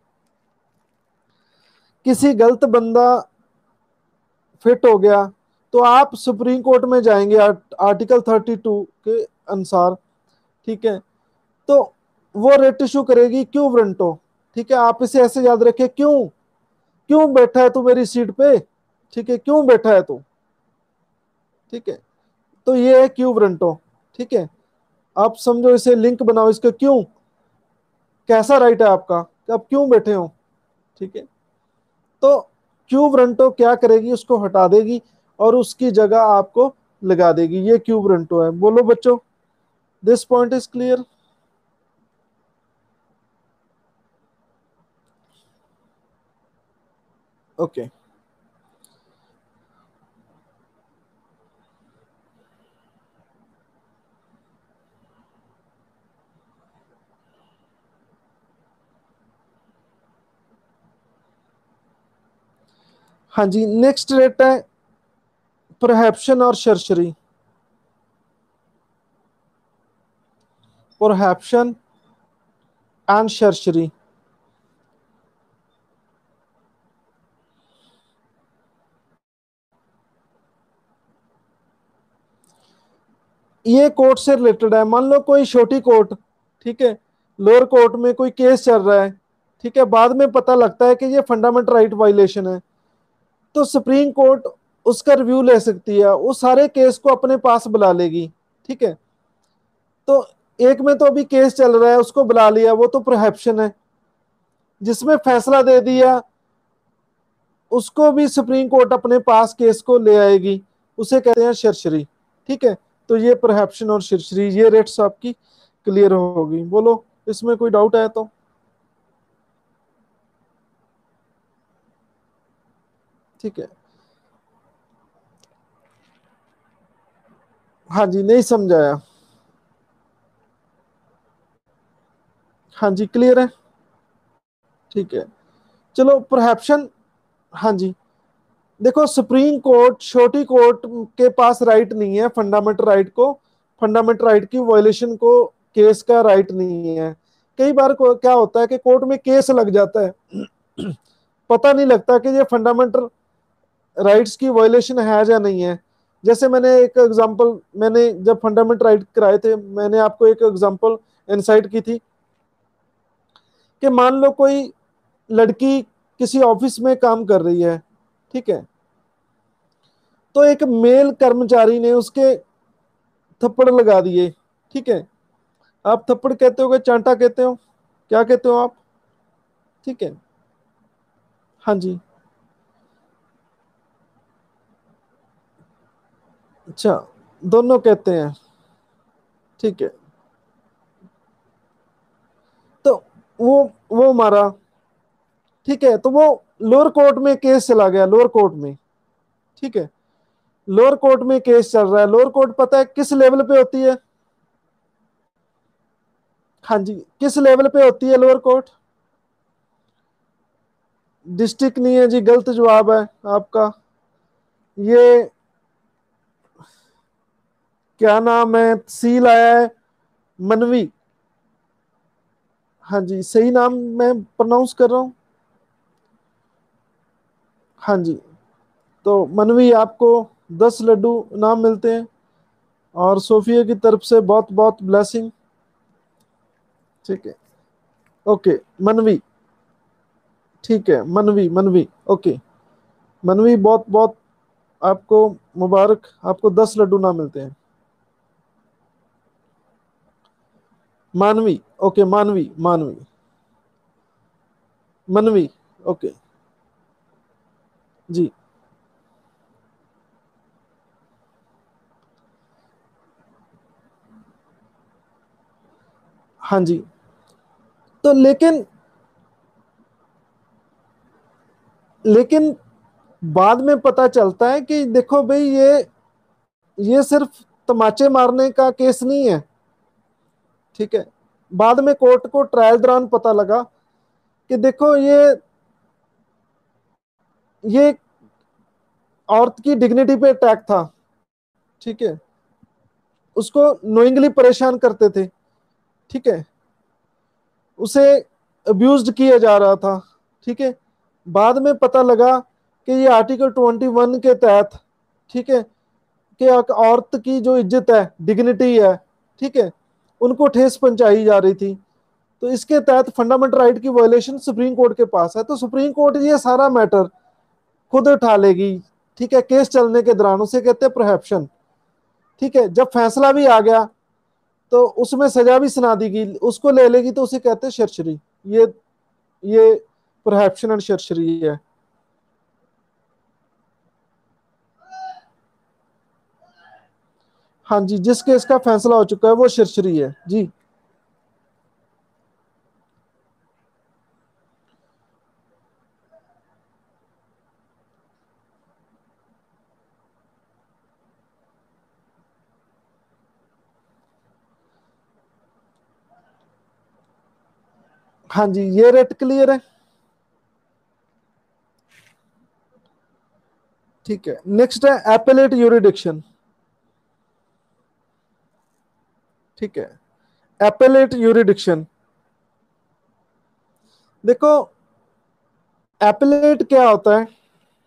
किसी गलत बंदा फिट हो गया, तो आप सुप्रीम कोर्ट में जाएंगे आर्टिकल 32 के अनुसार, ठीक है, तो वो रेट इशू करेगी क्यूब रंटो, ठीक है। आप इसे ऐसे याद रखें, क्यों क्यों बैठा है तू मेरी सीट पे, ठीक है, क्यों बैठा है तू, ठीक है। तो ये है क्यूब रंटो, ठीक है। आप समझो, इसे लिंक बनाओ, इसका क्यों, कैसा राइट है आपका कि आप क्यों बैठे हो, ठीक है। तो क्यूब रंटो क्या करेगी, उसको हटा देगी और उसकी जगह आपको लगा देगी, ये क्यूब रंटो है। बोलो बच्चों, this point is clear? Okay. हाँ जी, नेक्स्ट रेट है प्रोहेप्शन और शर्शरी। प्रोहेप्शन एंड शर्शरी, ये कोर्ट से रिलेटेड है। मान लो कोई छोटी कोर्ट, ठीक है, लोअर कोर्ट में कोई केस चल रहा है, ठीक है, बाद में पता लगता है कि ये फंडामेंटल राइट वायलेशन है, तो सुप्रीम कोर्ट उसका रिव्यू ले सकती है, वो सारे केस को अपने पास बुला लेगी। ठीक है, तो एक में तो अभी केस चल रहा है, उसको बुला लिया, वो तो प्रोहिबिशन है। जिसमें फैसला दे दिया उसको भी सुप्रीम कोर्ट अपने पास केस को ले आएगी, उसे कहते हैं सरसरी। ठीक है, तो ये प्रोहिबिशन और सरसरी, ये रेट्स आपकी क्लियर होगी। बोलो इसमें कोई डाउट है तो। ठीक है, हाँ जी, नहीं समझाया। हाँ जी, क्लियर है। ठीक है, चलो प्रोहिबिशन। हाँ जी, देखो सुप्रीम कोर्ट, छोटी कोर्ट के पास राइट नहीं है फंडामेंटल राइट को, फंडामेंटल राइट की वायलेशन को केस का राइट नहीं है। कई बार को क्या होता है कि कोर्ट में केस लग जाता है पता नहीं लगता कि ये फंडामेंटल राइट्स की वायलेशन है या नहीं है। जैसे मैंने एक एग्जांपल, मैंने जब फंडामेंटल राइट कराए थे, मैंने आपको एक एग्जांपल इनसाइट की थी कि मान लो कोई लड़की किसी ऑफिस में काम कर रही है। ठीक है, तो एक मेल कर्मचारी ने उसके थप्पड़ लगा दिए। ठीक है, आप थप्पड़ कहते हो कि चांटा कहते हो, क्या कहते हो आप? ठीक है, हाँ जी, अच्छा, दोनों कहते हैं। ठीक है, तो वो मारा। ठीक है, तो वो लोअर कोर्ट में केस चला गया, लोअर कोर्ट में। ठीक है, लोअर कोर्ट में केस चल रहा है। लोअर कोर्ट पता है किस लेवल पे होती है? हाँ जी, किस लेवल पे होती है लोअर कोर्ट? डिस्ट्रिक्ट नहीं है जी, गलत जवाब है आपका। ये क्या नाम है, सील आया है, मनवी। हाँ जी, सही नाम मैं प्रोनाउंस कर रहा हूँ। हाँ जी, तो मनवी आपको 10 लड्डू इनाम मिलते हैं, और सोफिया की तरफ से बहुत बहुत ब्लेसिंग। ठीक है, ओके, मनवी। ठीक है, मनवी, मनवी, ओके, मनवी, बहुत बहुत आपको मुबारक, आपको 10 लड्डू ना मिलते हैं। मानवी, ओके, मानवी, मानवी, मनवी, ओके, जी, हाँ जी, तो लेकिन लेकिन बाद में पता चलता है कि देखो भाई, ये सिर्फ तमाचे मारने का केस नहीं है। ठीक है, बाद में कोर्ट को ट्रायल दौरान पता लगा कि देखो, ये औरत की डिग्निटी पे अटैक था। ठीक है, उसको नोइंगली परेशान करते थे। ठीक है, उसे अब्यूज्ड किया जा रहा था। ठीक है, बाद में पता लगा कि ये आर्टिकल 21 के तहत, ठीक है, कि एक औरत की जो इज्जत है, डिग्निटी है, ठीक है, उनको ठेस पहुंचाई जा रही थी। तो इसके तहत फंडामेंटल राइट की वायलेशन सुप्रीम कोर्ट के पास है, तो सुप्रीम कोर्ट ये सारा मैटर खुद उठा लेगी। ठीक है, केस चलने के दौरान, उसे कहते हैं प्रोहिबिशन। ठीक है, जब फैसला भी आ गया तो उसमें सजा भी सुना दी गई, उसको ले लेगी, तो उसे कहते हैं सरसरी। ये प्रोहिबिशन एंड सरसरी है। हाँ जी, जिस केस का फैसला हो चुका है वो सरसरी है जी। हाँ जी, ये रेट क्लियर है। ठीक है, नेक्स्ट है एपेलेट यूरिडिक्शन। ठीक है, एपेलेट यूरिडिक्शन, देखो एपेलेट क्या होता है?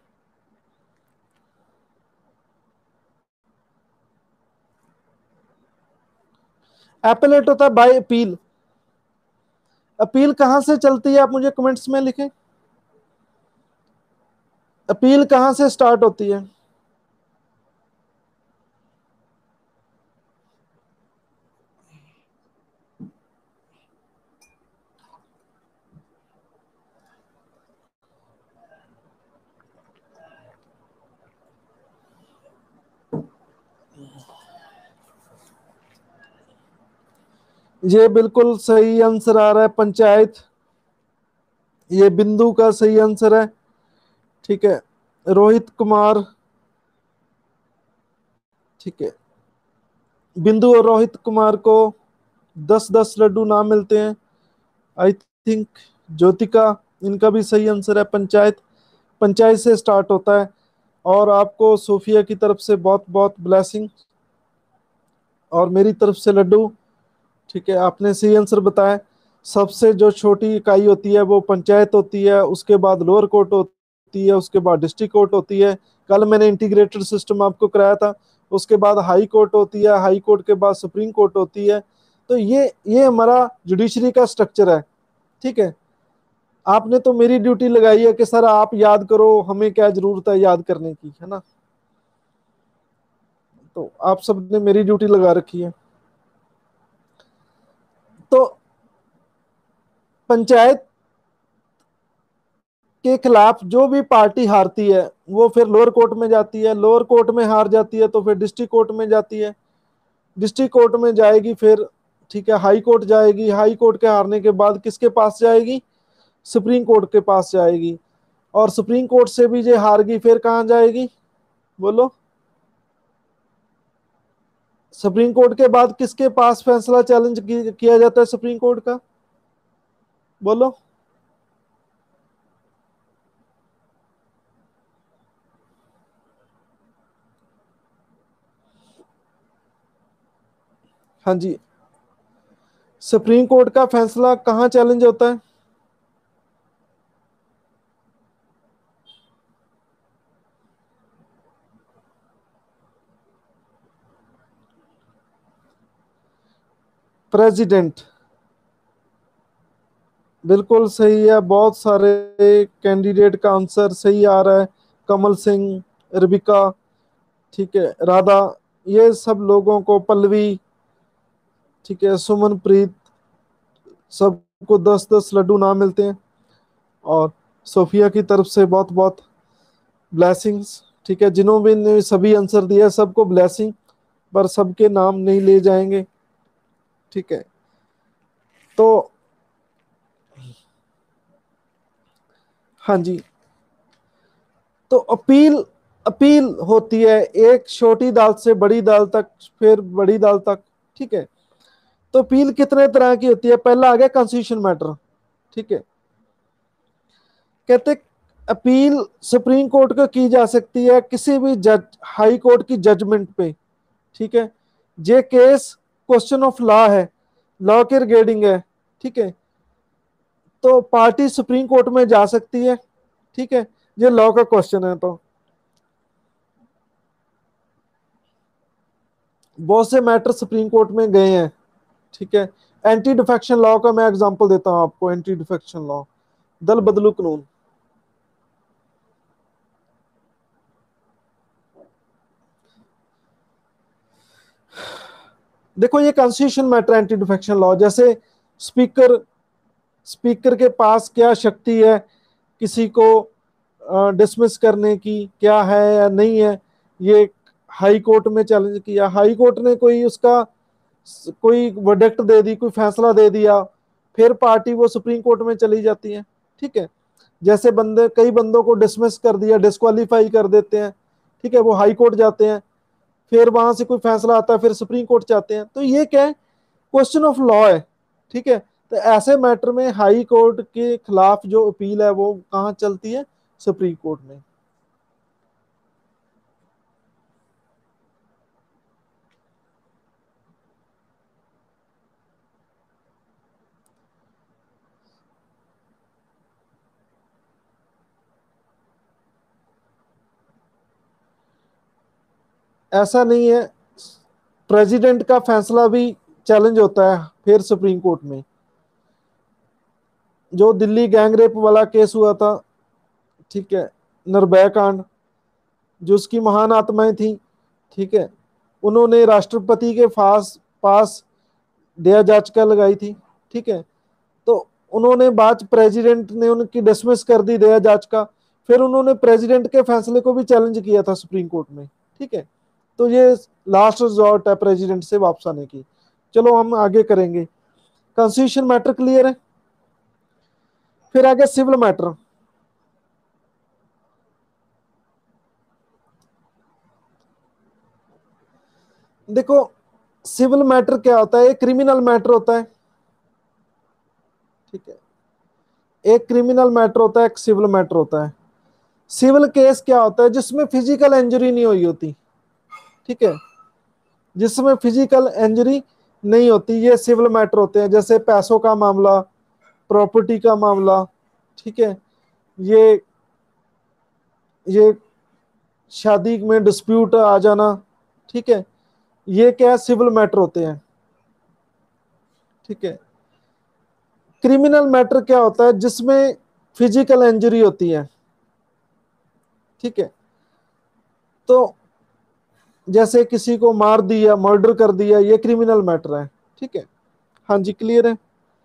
एपेलेट होता है बाय अपील। अपील कहां से चलती है, आप मुझे कमेंट्स में लिखें। अपील कहां से स्टार्ट होती है? ये बिल्कुल सही आंसर आ रहा है, पंचायत। ये बिंदु का सही आंसर है। ठीक है, रोहित कुमार। ठीक है, बिंदु और रोहित कुमार को 10-10 लड्डू ना मिलते हैं। आई थिंक ज्योतिका, इनका भी सही आंसर है पंचायत। पंचायत से स्टार्ट होता है। और आपको सोफिया की तरफ से बहुत बहुत ब्लेसिंग, और मेरी तरफ से लड्डू। ठीक है, आपने सही आंसर बताया। सबसे जो छोटी इकाई होती है वो पंचायत होती है, उसके बाद लोअर कोर्ट होती है, उसके बाद डिस्ट्रिक्ट कोर्ट होती है। कल मैंने इंटीग्रेटेड सिस्टम आपको कराया था। उसके बाद हाई कोर्ट होती है, हाई कोर्ट के बाद सुप्रीम कोर्ट होती है। तो ये हमारा जुडिशरी का स्ट्रक्चर है। ठीक है, आपने तो मेरी ड्यूटी लगाई है कि सर आप याद करो, हमें क्या जरूरत है याद करने की, है ना? तो आप सबने मेरी ड्यूटी लगा रखी है। तो पंचायत के खिलाफ जो भी पार्टी हारती है वो फिर लोअर कोर्ट में जाती है, लोअर कोर्ट में हार जाती है तो फिर डिस्ट्रिक्ट कोर्ट में जाती है, डिस्ट्रिक्ट कोर्ट में जाएगी फिर, ठीक है, हाई कोर्ट जाएगी, हाई कोर्ट के हारने के बाद किसके पास जाएगी? सुप्रीम कोर्ट के पास जाएगी। और सुप्रीम कोर्ट से भी जो हार गई फिर कहाँ जाएगी? बोलो। सुप्रीम कोर्ट के बाद किसके पास फैसला चैलेंज किया जाता है सुप्रीम कोर्ट का? बोलो। हाँ जी, सुप्रीम कोर्ट का फैसला कहाँ चैलेंज होता है? प्रेसिडेंट। बिल्कुल सही है, बहुत सारे कैंडिडेट का आंसर सही आ रहा है। कमल सिंह, रिबिका, ठीक है, राधा, ये सब लोगों को, पल्लवी, ठीक है, सुमनप्रीत, सबको 10-10 लड्डू ना मिलते हैं। और सोफिया की तरफ से बहुत बहुत ब्लेसिंग्स। ठीक है, जिन्होंने ने सभी आंसर दिया सबको ब्लेसिंग, पर सबके नाम नहीं ले जाएंगे। ठीक है, तो हाँ जी, तो अपील, अपील होती है एक छोटी अदालत से बड़ी अदालत तक, फिर बड़ी अदालत तक। ठीक है, तो अपील कितने तरह की होती है? पहला आ गया कॉन्स्टिट्यूशन मैटर। ठीक है, कहते अपील सुप्रीम कोर्ट को की जा सकती है किसी भी जज, हाई कोर्ट की जजमेंट पे। ठीक है, ये केस क्वेश्चन ऑफ लॉ है, लॉ के रिगार्डिंग है। ठीक है, तो पार्टी सुप्रीम कोर्ट में जा सकती है। ठीक है, ये लॉ का क्वेश्चन है। तो बहुत से मैटर सुप्रीम कोर्ट में गए हैं। ठीक है, एंटी डिफेक्शन लॉ का मैं एग्जांपल देता हूं आपको। एंटी डिफेक्शन लॉ, दल बदलू कानून। देखो ये constitution matter, anti defection law, जैसे स्पीकर, स्पीकर के पास क्या शक्ति है किसी को डिसमिस करने की, क्या है या नहीं है। ये हाई कोर्ट में चैलेंज किया, हाई कोर्ट ने कोई उसका कोई वर्डिक्ट दे दी, कोई फैसला दे दिया, फिर पार्टी वो सुप्रीम कोर्ट में चली जाती है। ठीक है, जैसे बंदे, कई बंदों को डिसमिस कर दिया, डिस्क्वालीफाई कर देते हैं। ठीक है, वो हाई कोर्ट जाते हैं, फिर वहां से कोई फैसला आता है, फिर सुप्रीम कोर्ट जाते हैं। तो ये क्या है? क्वेश्चन ऑफ लॉ है। ठीक है, तो ऐसे मैटर में हाई कोर्ट के खिलाफ जो अपील है वो कहाँ चलती है? सुप्रीम कोर्ट में। ऐसा नहीं है, प्रेसिडेंट का फैसला भी चैलेंज होता है फिर सुप्रीम कोर्ट में। जो दिल्ली गैंग रेप वाला केस हुआ था, ठीक है, निर्भया कांड, जो उसकी महान आत्माएं थी, ठीक है, उन्होंने राष्ट्रपति के पास दया याचिका लगाई थी, ठीक है, तो उन्होंने बाद प्रेसिडेंट ने उनकी डिसमिस कर दी दया याचिका, फिर उन्होंने प्रेसिडेंट के फैसले को भी चैलेंज किया था सुप्रीम कोर्ट में, ठीक है, तो ये लास्ट रिजॉर्ट है प्रेसिडेंट से वापस आने की। चलो हम आगे करेंगे। कॉन्स्टिट्यूशन मैटर क्लियर है। फिर आगे सिविल मैटर। देखो सिविल मैटर क्या होता है, एक क्रिमिनल मैटर होता है, ठीक है, एक क्रिमिनल मैटर होता है, एक सिविल मैटर होता है। सिविल केस क्या होता है, जिसमें फिजिकल इंजरी नहीं हुई होती, ठीक है, जिसमें फिजिकल इंजरी नहीं होती, ये सिविल मैटर होते हैं, जैसे पैसों का मामला, प्रॉपर्टी का मामला, ठीक है, ये ये शादी में डिस्प्यूट आ जाना, ठीक है, ये क्या सिविल मैटर होते हैं, ठीक है। क्रिमिनल मैटर क्या होता है, जिसमें फिजिकल इंजरी होती है, ठीक है, तो जैसे किसी को मार दिया, मर्डर कर दिया, ये क्रिमिनल मैटर है, ठीक है। हाँ जी क्लियर है।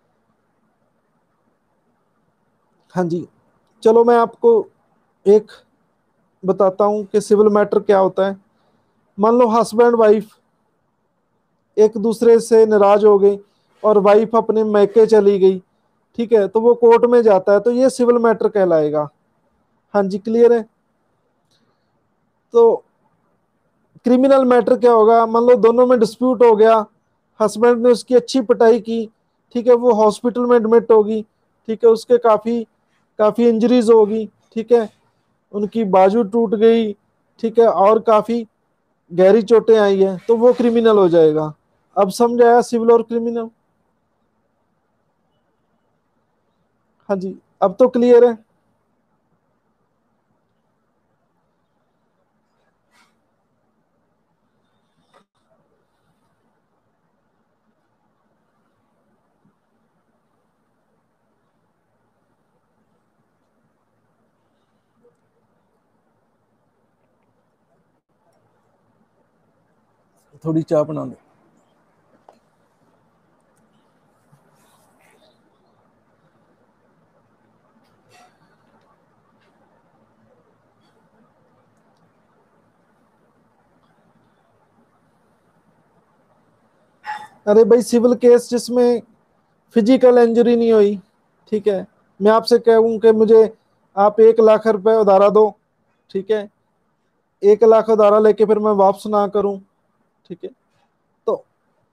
हाँ जी, चलो मैं आपको एक बताता हूं कि सिविल मैटर क्या होता है। मान लो हस्बैंड वाइफ एक दूसरे से नाराज हो गई और वाइफ अपने मैके चली गई, ठीक है, तो वो कोर्ट में जाता है, तो ये सिविल मैटर कहलाएगा। हाँ जी क्लियर है। तो क्रिमिनल मैटर क्या होगा, मान लो दोनों में डिस्प्यूट हो गया, हस्बैंड ने उसकी अच्छी पिटाई की, ठीक है, वो हॉस्पिटल में एडमिट होगी, ठीक है, उसके काफी काफी इंजरीज होगी, ठीक है, उनकी बाजू टूट गई, ठीक है, और काफी गहरी चोटें आई है, तो वो क्रिमिनल हो जाएगा। अब समझ आया सिविल और क्रिमिनल। हाँ जी, अब तो क्लियर है। थोड़ी चाय बना दो। अरे भाई सिविल केस जिसमें फिजिकल इंजरी नहीं हुई, ठीक है, मैं आपसे कहूं कि मुझे आप 1 लाख रुपए उधारा दो, ठीक है, 1 लाख उधारा लेके फिर मैं वापस ना करूं, ठीक है, तो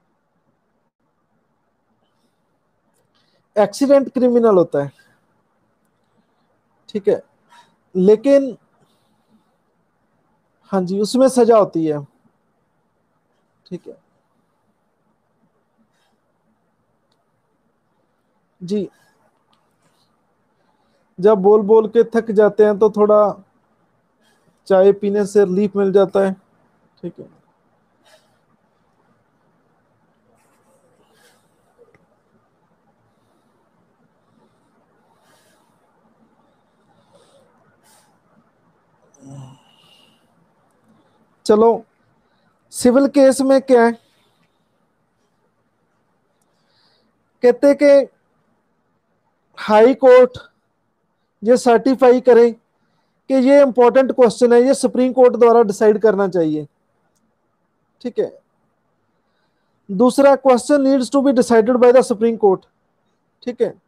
एक्सीडेंट क्रिमिनल होता है, ठीक है, लेकिन हाँ जी उसमें सजा होती है, ठीक है जी। जब बोल बोल के थक जाते हैं तो थोड़ा चाय पीने से रिलीफ मिल जाता है, ठीक है। चलो सिविल केस में क्या है, कहते कि हाई कोर्ट ये सर्टिफाई करे कि ये इंपॉर्टेंट क्वेश्चन है, ये सुप्रीम कोर्ट द्वारा डिसाइड करना चाहिए, ठीक है। दूसरा question needs to be decided by the supreme court, ठीक है,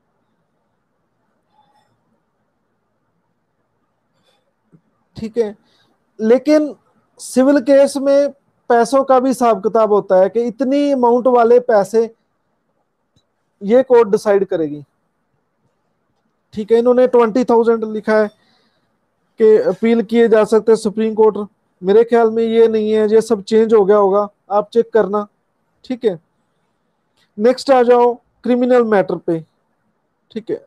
ठीक है, लेकिन सिविल केस में पैसों का भी हिसाब किताब होता है कि इतनी अमाउंट वाले पैसे ये कोर्ट डिसाइड करेगी, ठीक है। इन्होंने 20,000 लिखा है कि अपील किए जा सकते हैं सुप्रीम कोर्ट, मेरे ख्याल में ये नहीं है, ये सब चेंज हो गया होगा, आप चेक करना, ठीक है। नेक्स्ट आ जाओ क्रिमिनल मैटर पे, ठीक है।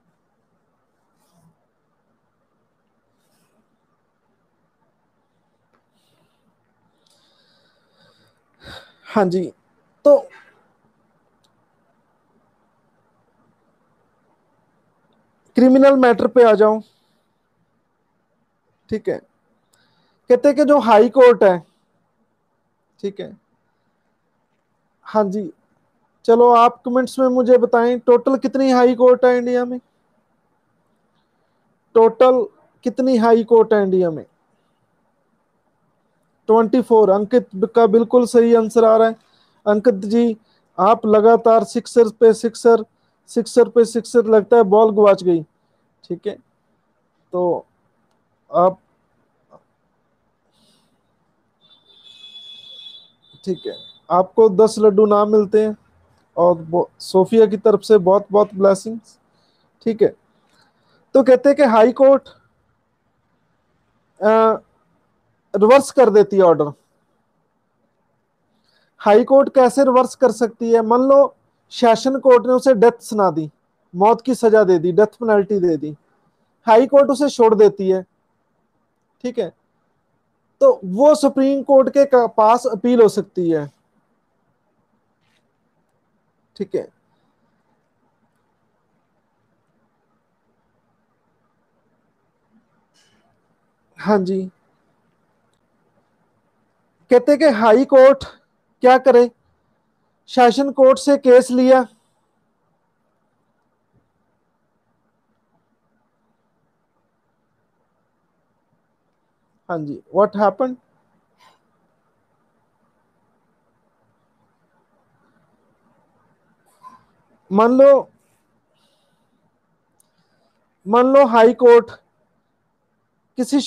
हाँ जी, तो क्रिमिनल मैटर पे आ जाओ। ठीक है, कहते हैं कि जो हाई कोर्ट है, ठीक है, हाँ जी, चलो आप कमेंट्स में मुझे बताएं टोटल कितनी हाई कोर्ट है इंडिया में, टोटल कितनी हाई कोर्ट है इंडिया में? 24। अंकित का बिल्कुल सही आंसर आ रहा है। अंकित जी, आप लगातार सिक्सर पे सिक्सर, सिक्सर पे सिक्सर, लगता है बॉल गवाच गई। ठीक है, तो आप, ठीक है, आपको 10 लड्डू ना मिलते हैं, और सोफिया की तरफ से बहुत बहुत ब्लेसिंग्स। ठीक है, तो कहते हैं कि हाई कोर्ट रिवर्स कर देती है ऑर्डर। हाई कोर्ट कैसे रिवर्स कर सकती है? मान लो सेशन कोर्ट ने उसे डेथ सुना दी, मौत की सजा दे दी, डेथ पेनल्टी दे दी, हाई कोर्ट उसे छोड़ देती है। ठीक है, तो वो सुप्रीम कोर्ट के पास अपील हो सकती है। ठीक है, हाँ जी, कहते हैं कि हाई कोर्ट क्या करे, सेशन कोर्ट से केस लिया, हाँ जी, व्हाट हैपेंड, मान लो, मान लो हाई कोर्ट किसी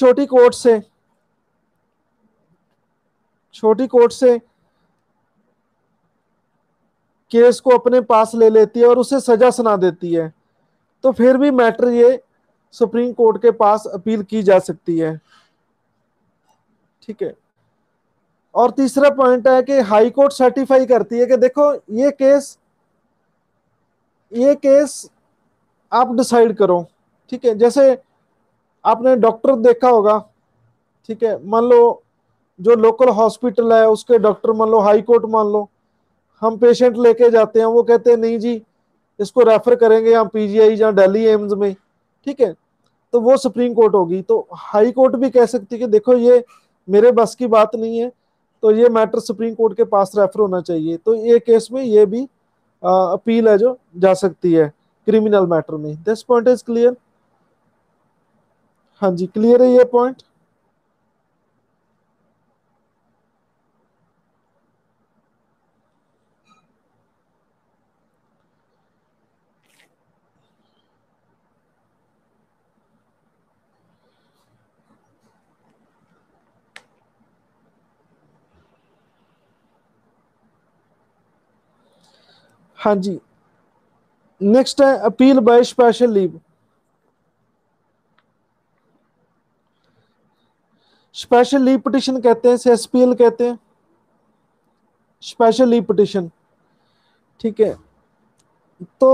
छोटी कोर्ट से केस को अपने पास ले लेती है और उसे सजा सुना देती है, तो फिर भी मैटर ये सुप्रीम कोर्ट के पास अपील की जा सकती है। ठीक है, और तीसरा पॉइंट है कि हाई कोर्ट सर्टिफाई करती है कि देखो ये केस आप डिसाइड करो। ठीक है, जैसे आपने डॉक्टर देखा होगा, ठीक है, मान लो जो लोकल हॉस्पिटल है उसके डॉक्टर, मान लो हाई कोर्ट मान लो, हम पेशेंट लेके जाते हैं, वो कहते हैं नहीं जी इसको रेफर करेंगे हम पीजीआई या दिल्ली एम्स में। ठीक है, तो वो सुप्रीम कोर्ट होगी। तो हाई कोर्ट भी कह सकती है कि देखो ये मेरे बस की बात नहीं है, तो ये मैटर सुप्रीम कोर्ट के पास रेफर होना चाहिए। तो ये केस में ये भी अपील है जो जा सकती है क्रिमिनल मैटर में। This point is clear? हाँ जी, क्लियर है ये पॉइंट? हाँ जी, नेक्स्ट है appeal by special leave. Special leave petition कहते हैं, एसपीएल कहते हैं, स्पेशल लीव पिटिशन। ठीक है, तो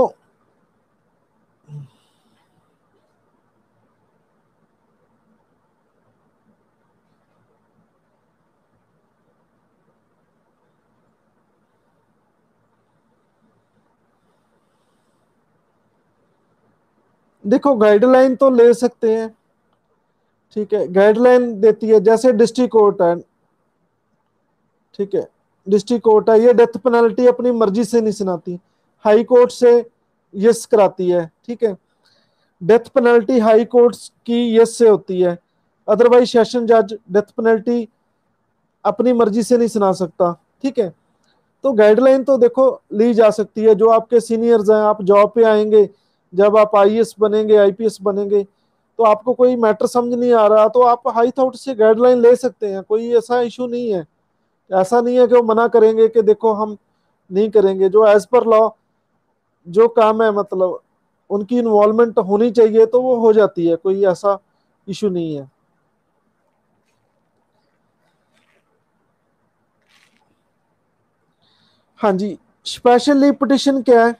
देखो गाइडलाइन तो ले सकते हैं। ठीक है, गाइडलाइन देती है, जैसे डिस्ट्रिक्ट कोर्ट है, ठीक है, डिस्ट्रिक्ट कोर्ट है, ये डेथ पेनल्टी अपनी मर्जी से नहीं सुनाती, हाई कोर्ट से यस कराती है। ठीक है, डेथ पेनल्टी हाई कोर्ट की यस से होती है, अदरवाइज सेशन जज डेथ पेनल्टी अपनी मर्जी से नहीं सुना सकता। ठीक है, तो गाइडलाइन तो देखो ली जा सकती है, जो आपके सीनियर्स हैं, आप जॉब पे आएंगे, जब आप आईएएस बनेंगे, आईपीएस बनेंगे, तो आपको कोई मैटर समझ नहीं आ रहा तो आप हाई अथॉरिटी से गाइडलाइन ले सकते हैं, कोई ऐसा इशू नहीं है। ऐसा नहीं है कि वो मना करेंगे कि देखो हम नहीं करेंगे, जो एज पर लॉ जो काम है, मतलब उनकी इन्वॉल्वमेंट होनी चाहिए तो वो हो जाती है, कोई ऐसा इशू नहीं है। हाँ जी, स्पेशल लीव पिटिशन क्या है?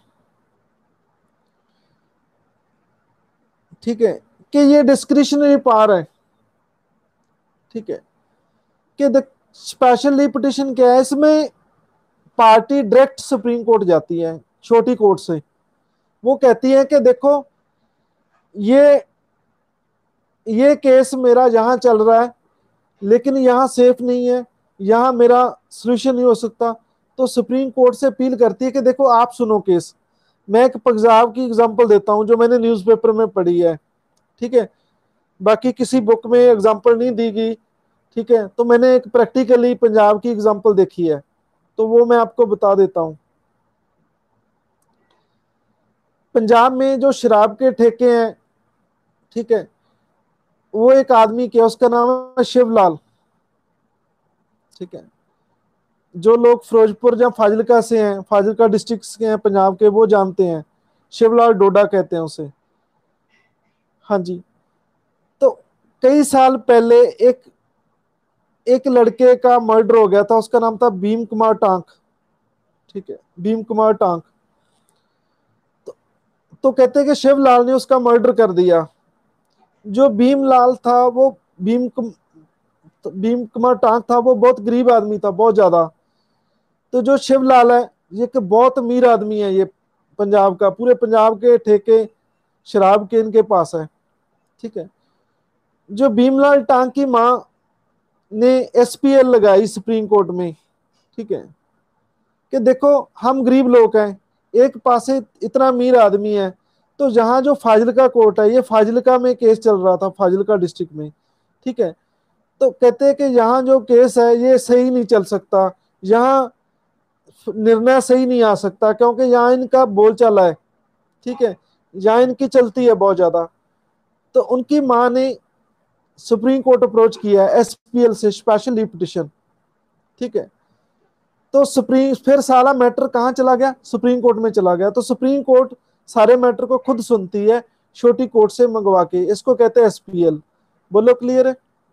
ठीक है, कि ये डिस्क्रिशनरी पावर है। ठीक है, कि स्पेशल लीव पिटिशन क्या है, इसमें पार्टी डायरेक्ट सुप्रीम कोर्ट जाती है छोटी कोर्ट से, वो कहती है कि देखो ये ये केस मेरा यहाँ चल रहा है लेकिन यहाँ सेफ नहीं है, यहाँ मेरा सोल्यूशन नहीं हो सकता, तो सुप्रीम कोर्ट से अपील करती है कि देखो आप सुनो केस। मैं एक पंजाब की एग्जांपल देता हूँ जो मैंने न्यूज़पेपर में पढ़ी है, ठीक है, बाकी किसी बुक में एग्जांपल नहीं दी गई, ठीक है, तो मैंने एक प्रैक्टिकली पंजाब की एग्जांपल देखी है, तो वो मैं आपको बता देता हूँ। पंजाब में जो शराब के ठेके हैं, ठीक है, वो एक आदमी के, उसका नाम है शिवलाल, ठीक है। जो लोग फिरोजपुर या फाजिलका से हैं, फाजिलका डिस्ट्रिक्ट के हैं पंजाब के, वो जानते हैं, शिवलाल डोडा कहते हैं उसे। हाँ जी। तो कई साल पहले एक एक लड़के का मर्डर हो गया था, उसका नाम था भीम कुमार टांक, ठीक है, भीम कुमार टांक। तो कहते हैं कि शिवलाल ने उसका मर्डर कर दिया। जो भीमलाल था वो भीम कुमार टांक था, वो बहुत गरीब आदमी था, बहुत ज्यादा। तो जो शिवलाल है, ये एक बहुत अमीर आदमी है, ये पंजाब का, पूरे पंजाब के ठेके शराब के इनके पास है, ठीक है। जो भीमलाल टांक की माँ ने एसपीएल लगाई सुप्रीम कोर्ट में, ठीक है, कि देखो हम गरीब लोग हैं, एक पासे इतना अमीर आदमी है, तो जहां जो फाजिलका कोर्ट है, ये फाजिलका में केस चल रहा था, फाजिलका डिस्ट्रिक्ट में, ठीक है। तो कहते हैं कि यहाँ जो केस है ये सही नहीं चल सकता, यहाँ निर्णय सही नहीं आ सकता, क्योंकि यहाँ इनका बोल चला है, ठीक है, यहाँ इनकी चलती है बहुत ज्यादा। तो उनकी माँ ने सुप्रीम कोर्ट अप्रोच किया है एसपीएल से, स्पेशल लीव पिटिशन, ठीक है। तो सुप्रीम फिर सारा मैटर कहाँ चला गया, सुप्रीम कोर्ट में चला गया। तो सुप्रीम कोर्ट सारे मैटर को खुद सुनती है, छोटी कोर्ट से मंगवा के, इसको कहते हैं एसपीएल। बोलो क्लियर है?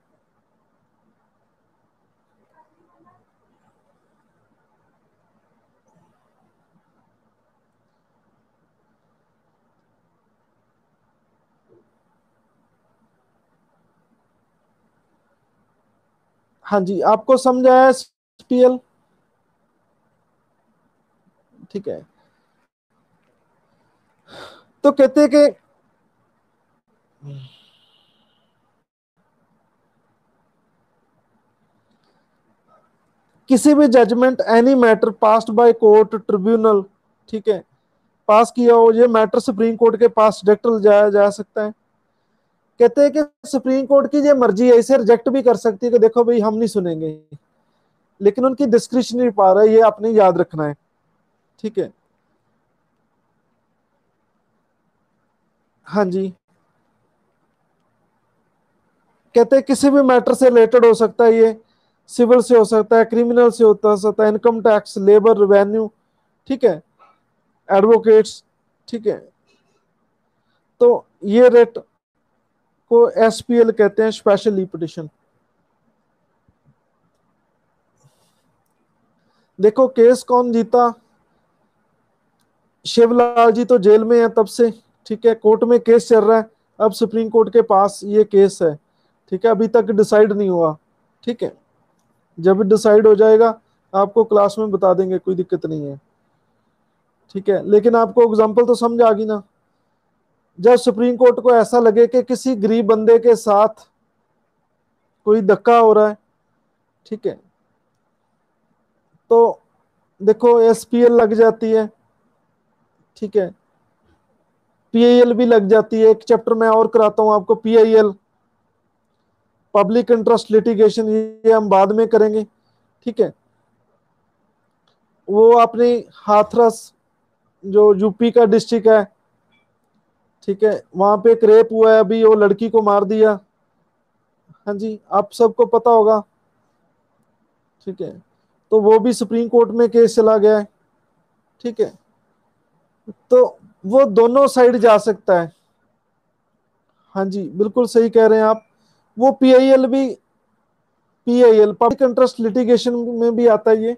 हाँ जी, आपको समझ आया एसपीएल? ठीक है। तो कहते हैं कि किसी भी judgment any matter passed by court tribunal, ठीक है, पास किया हो, ये मैटर सुप्रीम कोर्ट के पास डायरेक्ट ले जाया जा सकता है। कहते हैं कि सुप्रीम कोर्ट की ये मर्जी है, इसे रिजेक्ट भी कर सकती है कि देखो भाई हम नहीं सुनेंगे, लेकिन उनकी डिस्क्रिशनरी पावर है, ये आपने याद रखना है, ठीक है। हाँ जी। कहते हैं किसी भी मैटर से रिलेटेड हो सकता है ये, सिविल से हो सकता है, क्रिमिनल से हो सकता है, इनकम टैक्स, लेबर, रेवेन्यू, ठीक है, एडवोकेट्स, ठीक है। तो ये रेट को एसपीएल कहते हैं, स्पेशल लीव पिटिशन। देखो केस कौन जीता, शिवलाल जी तो जेल में है तब से, ठीक है, कोर्ट में केस चल रहा है, अब सुप्रीम कोर्ट के पास ये केस है, ठीक है, अभी तक डिसाइड नहीं हुआ, ठीक है। जब डिसाइड हो जाएगा आपको क्लास में बता देंगे, कोई दिक्कत नहीं है, ठीक है। लेकिन आपको एग्जांपल तो समझ आ गई ना? जब सुप्रीम कोर्ट को ऐसा लगे कि किसी गरीब बंदे के साथ कोई धक्का हो रहा है, ठीक है, तो देखो एसपीएल लग जाती है, ठीक है, पीआईएल भी लग जाती है। एक चैप्टर मैं और कराता हूं आपको, पीआईएल, पब्लिक इंटरेस्ट लिटिगेशन, ये हम बाद में करेंगे, ठीक है। वो अपने हाथरस, जो यूपी का डिस्ट्रिक्ट है, ठीक है, वहां पे एक रेप हुआ है अभी, वो लड़की को मार दिया, हाँ जी, आप सबको पता होगा, ठीक है। तो वो भी सुप्रीम कोर्ट में केस चला गया है, ठीक है। तो वो दोनों साइड जा सकता है। हाँ जी, बिल्कुल सही कह रहे हैं आप। वो पीआईएल भी, पीआईएल पब्लिक इंटरेस्ट लिटिगेशन में भी आता है ये।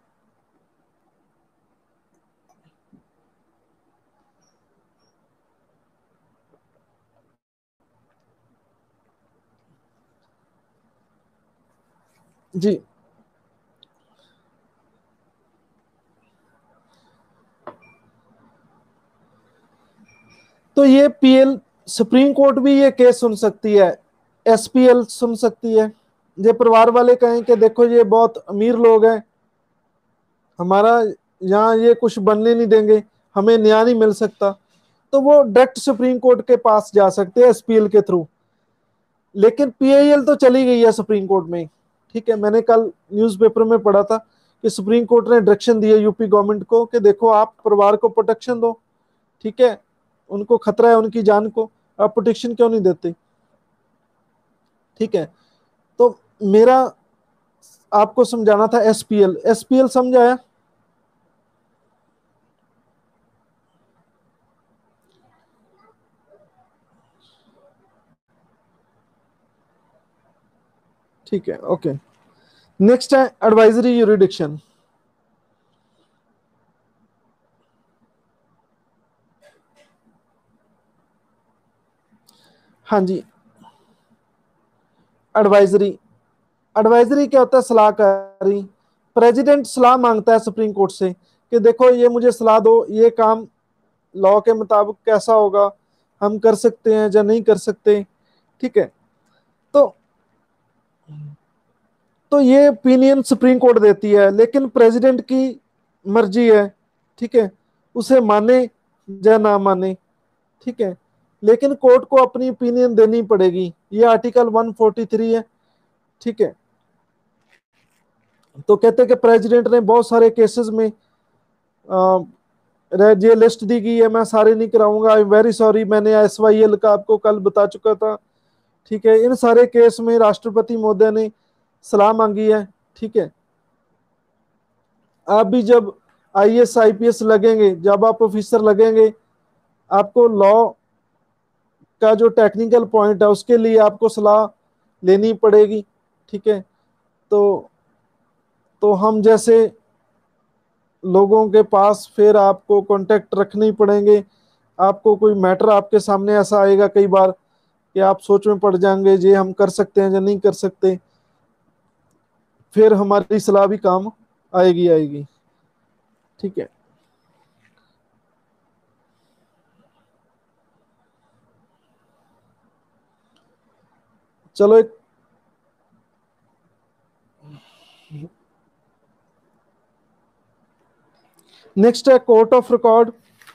जी। तो ये पीएल, सुप्रीम कोर्ट भी ये केस सुन सकती है, एसपीएल सुन सकती है। ये परिवार वाले कहें कि देखो ये बहुत अमीर लोग हैं, हमारा यहाँ ये कुछ बनने नहीं देंगे, हमें न्याय नहीं मिल सकता, तो वो डायरेक्ट सुप्रीम कोर्ट के पास जा सकते हैं एसपीएल के थ्रू। लेकिन पीआईएल तो चली गई है सुप्रीम कोर्ट में। ठीक है, मैंने कल न्यूज़पेपर में पढ़ा था कि सुप्रीम कोर्ट ने डायरेक्शन दिया यूपी गवर्नमेंट को कि देखो आप परिवार को प्रोटेक्शन दो। ठीक है, उनको खतरा है उनकी जान को, आप प्रोटेक्शन क्यों नहीं देते। ठीक है, तो मेरा आपको समझाना था एसपीएल। एसपीएल समझाया। ठीक है, ओके। नेक्स्ट है एडवाइजरी यूरिडिक्शन। हाँ जी, एडवाइजरी। एडवाइजरी क्या होता है? सलाहकारी। प्रेसिडेंट सलाह मांगता है सुप्रीम कोर्ट से कि देखो ये मुझे सलाह दो, ये काम लॉ के मुताबिक कैसा होगा, हम कर सकते हैं या नहीं कर सकते। ठीक है, तो ये ओपिनियन सुप्रीम कोर्ट देती है, लेकिन प्रेसिडेंट की मर्जी है। ठीक है, उसे माने या ना माने। ठीक है, लेकिन कोर्ट को अपनी ओपिनियन देनी पड़ेगी, ये आर्टिकल 143 है। ठीक है, तो कहते हैं कि प्रेसिडेंट ने बहुत सारे केसेस में ये लिस्ट दी गई है, मैं सारे नहीं कराऊंगा, आई एम वेरी सॉरी, मैंने एसवाईएल का आपको कल बता चुका था। ठीक है, इन सारे केस में राष्ट्रपति महोदय ने सलाह मांगी है। ठीक है, आप भी जब आईएएस आईपीएस लगेंगे, जब आप ऑफिसर लगेंगे, आपको लॉ का जो टेक्निकल पॉइंट है उसके लिए आपको सलाह लेनी पड़ेगी। ठीक है, तो हम जैसे लोगों के पास फिर आपको कांटेक्ट रखने ही पड़ेंगे। आपको कोई मैटर आपके सामने ऐसा आएगा कई बार कि आप सोच में पड़ जाएंगे, ये हम कर सकते हैं या नहीं कर सकते, फिर हमारी सलाह भी काम आएगी आएगी। ठीक है, चलो एक नेक्स्ट है कोर्ट ऑफ रिकॉर्ड।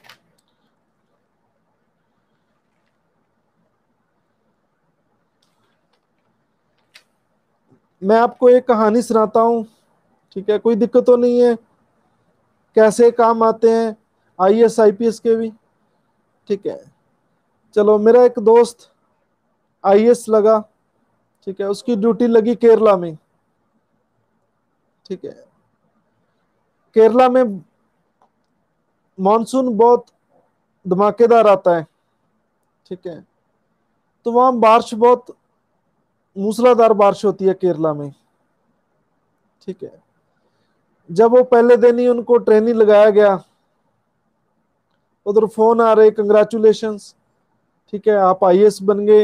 मैं आपको एक कहानी सुनाता हूँ। ठीक है, कोई दिक्कत तो नहीं है? कैसे काम आते हैं आईएएस आईपीएस के भी। ठीक है, चलो, मेरा एक दोस्त आईएएस लगा। ठीक है, उसकी ड्यूटी लगी केरला में। ठीक है, केरला में मानसून बहुत धमाकेदार आता है। ठीक है, तो वहां बारिश बहुत मूसलाधार बारिश होती है केरला में। ठीक है, जब वो पहले दिन ही उनको ट्रेनिंग लगाया गया, उधर फोन आ रहे, कंग्रेचुलेशंस, ठीक है आप आईएएस बन गए।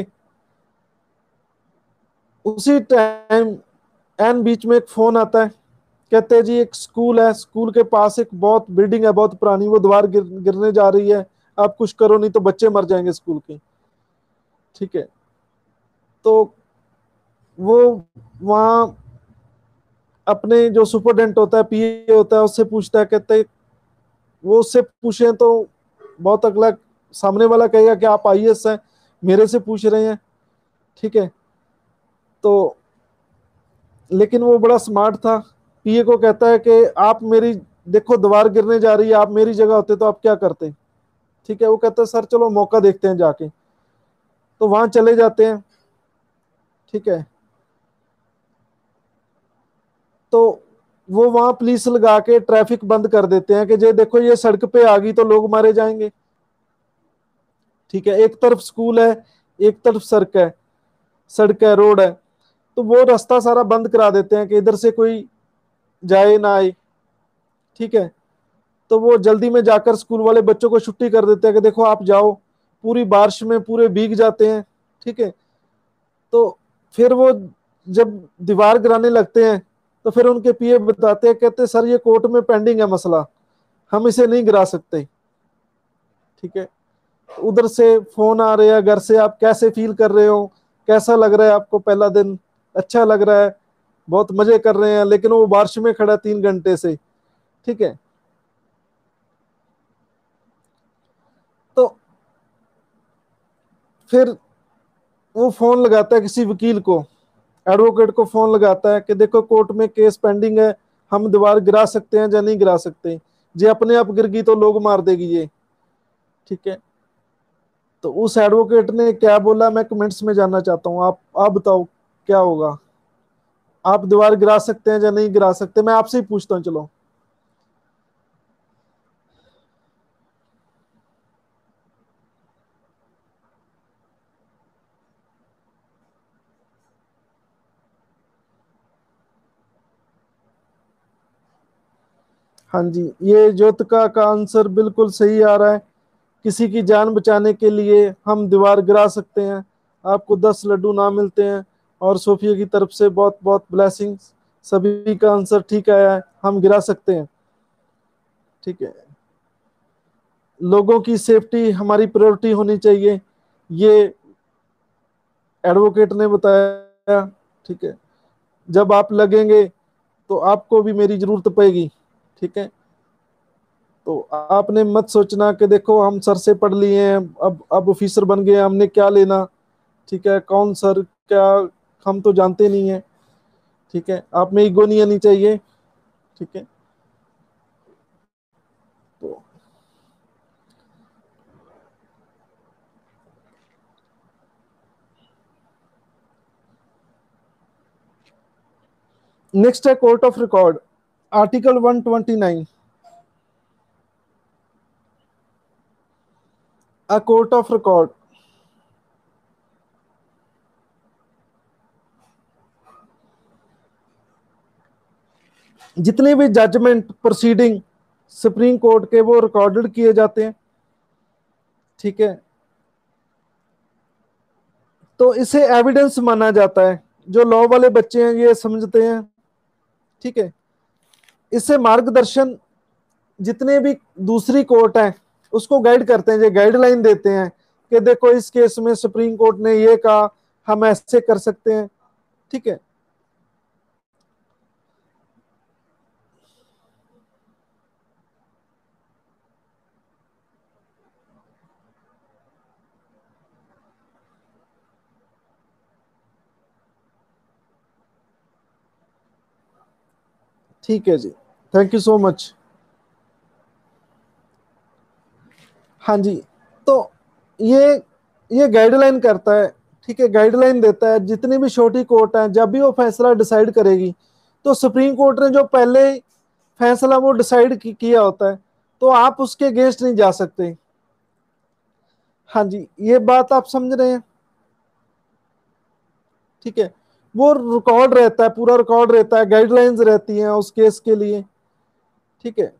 उसी टाइम एन बीच में एक फोन आता है, कहते हैं जी एक स्कूल है, स्कूल के पास एक बहुत बिल्डिंग है बहुत पुरानी, वो दीवार गिरने जा रही है, आप कुछ करो नहीं तो बच्चे मर जाएंगे स्कूल के। ठीक है, तो वो वहाँ अपने जो सुपरडेंट होता है, पीए होता है, उससे पूछता है, कहते हैं वो उससे पूछे तो बहुत अगला सामने वाला कहेगा कि आप आईएएस हैं, मेरे से पूछ रहे हैं। ठीक है, तो लेकिन वो बड़ा स्मार्ट था, पीए को कहता है कि आप मेरी देखो दीवार गिरने जा रही है, आप मेरी जगह होते तो आप क्या करते। ठीक है, वो कहता है सर चलो मौका देखते हैं जाके। तो वहां चले जाते हैं। ठीक है, तो वो वहां पुलिस लगा के ट्रैफिक बंद कर देते हैं कि जे देखो ये सड़क पे आ गई तो लोग मारे जाएंगे। ठीक है, एक तरफ स्कूल है, एक तरफ सड़क है, रोड है, तो वो रास्ता सारा बंद करा देते हैं कि इधर से कोई जाए ना आए। ठीक है, तो वो जल्दी में जाकर स्कूल वाले बच्चों को छुट्टी कर देते हैं कि देखो आप जाओ, पूरी बारिश में पूरे भीग जाते हैं। ठीक है, तो फिर वो जब दीवार गिराने लगते हैं तो फिर उनके पीए बताते हैं, कहते सर ये कोर्ट में पेंडिंग है मसला, हम इसे नहीं गिरा सकते। ठीक है, उधर से फोन आ रहे हैं घर से, आप कैसे फील कर रहे हो, कैसा लग रहा है आपको पहला दिन? अच्छा लग रहा है, बहुत मजे कर रहे हैं, लेकिन वो बारिश में खड़ा 3 घंटे से, ठीक है। तो फिर वो फोन लगाता है किसी वकील को, एडवोकेट को फोन लगाता है कि देखो कोर्ट में केस पेंडिंग है, हम दीवार गिरा सकते हैं या नहीं गिरा सकते, ये अपने आप गिर गई तो लोग मार देगी ये, ठीक है। तो उस एडवोकेट ने क्या बोला, मैं कमेंट्स में जानना चाहता हूँ, आप बताओ क्या होगा? आप दीवार गिरा सकते हैं या नहीं गिरा सकते? मैं आपसे ही पूछता हूँ, चलो। हाँ जी, ये ज्योतिका का आंसर बिल्कुल सही आ रहा है। किसी की जान बचाने के लिए हम दीवार गिरा सकते हैं, आपको 10 लड्डू ना मिलते हैं। और सोफिया की तरफ से बहुत बहुत ब्लेसिंग्स, सभी का आंसर ठीक आया है, हम गिरा सकते हैं, ठीक है। लोगों की सेफ्टी हमारी प्रायोरिटी होनी चाहिए, ये एडवोकेट ने बताया, ठीक है। जब आप लगेंगे तो आपको भी मेरी जरूरत पड़ेगी, ठीक है। तो आपने मत सोचना कि देखो हम सर से पढ़ लिए हैं, अब ऑफिसर बन गए, हमने क्या लेना, ठीक है। कौन सर क्या, हम तो जानते नहीं है, ठीक है। आप में ईगो नहीं आनी चाहिए, ठीक है। तो नेक्स्ट है court of record, article 129। A court of record, जितने भी जजमेंट प्रोसीडिंग सुप्रीम कोर्ट के वो रिकॉर्डेड किए जाते हैं, ठीक है। तो इसे एविडेंस माना जाता है, जो लॉ वाले बच्चे हैं ये समझते हैं, ठीक है। इससे मार्गदर्शन जितने भी दूसरी कोर्ट है उसको गाइड करते हैं, ये गाइडलाइन देते हैं कि देखो इस केस में सुप्रीम कोर्ट ने ये कहा, हम ऐसे कर सकते हैं, ठीक है। ठीक है जी, थैंक यू सो मच। हाँ जी, तो ये ये गाइडलाइन करता है, ठीक है, गाइडलाइन देता है। जितनी भी छोटी कोर्ट है जब भी वो फैसला डिसाइड करेगी, तो सुप्रीम कोर्ट ने जो पहले फैसला वो डिसाइड किया होता है, तो आप उसके अगेंस्ट नहीं जा सकते। हाँ जी, ये बात आप समझ रहे हैं, ठीक है। वो रिकॉर्ड रहता है, पूरा रिकॉर्ड रहता है, गाइडलाइंस रहती हैं उस केस के लिए, ठीक है।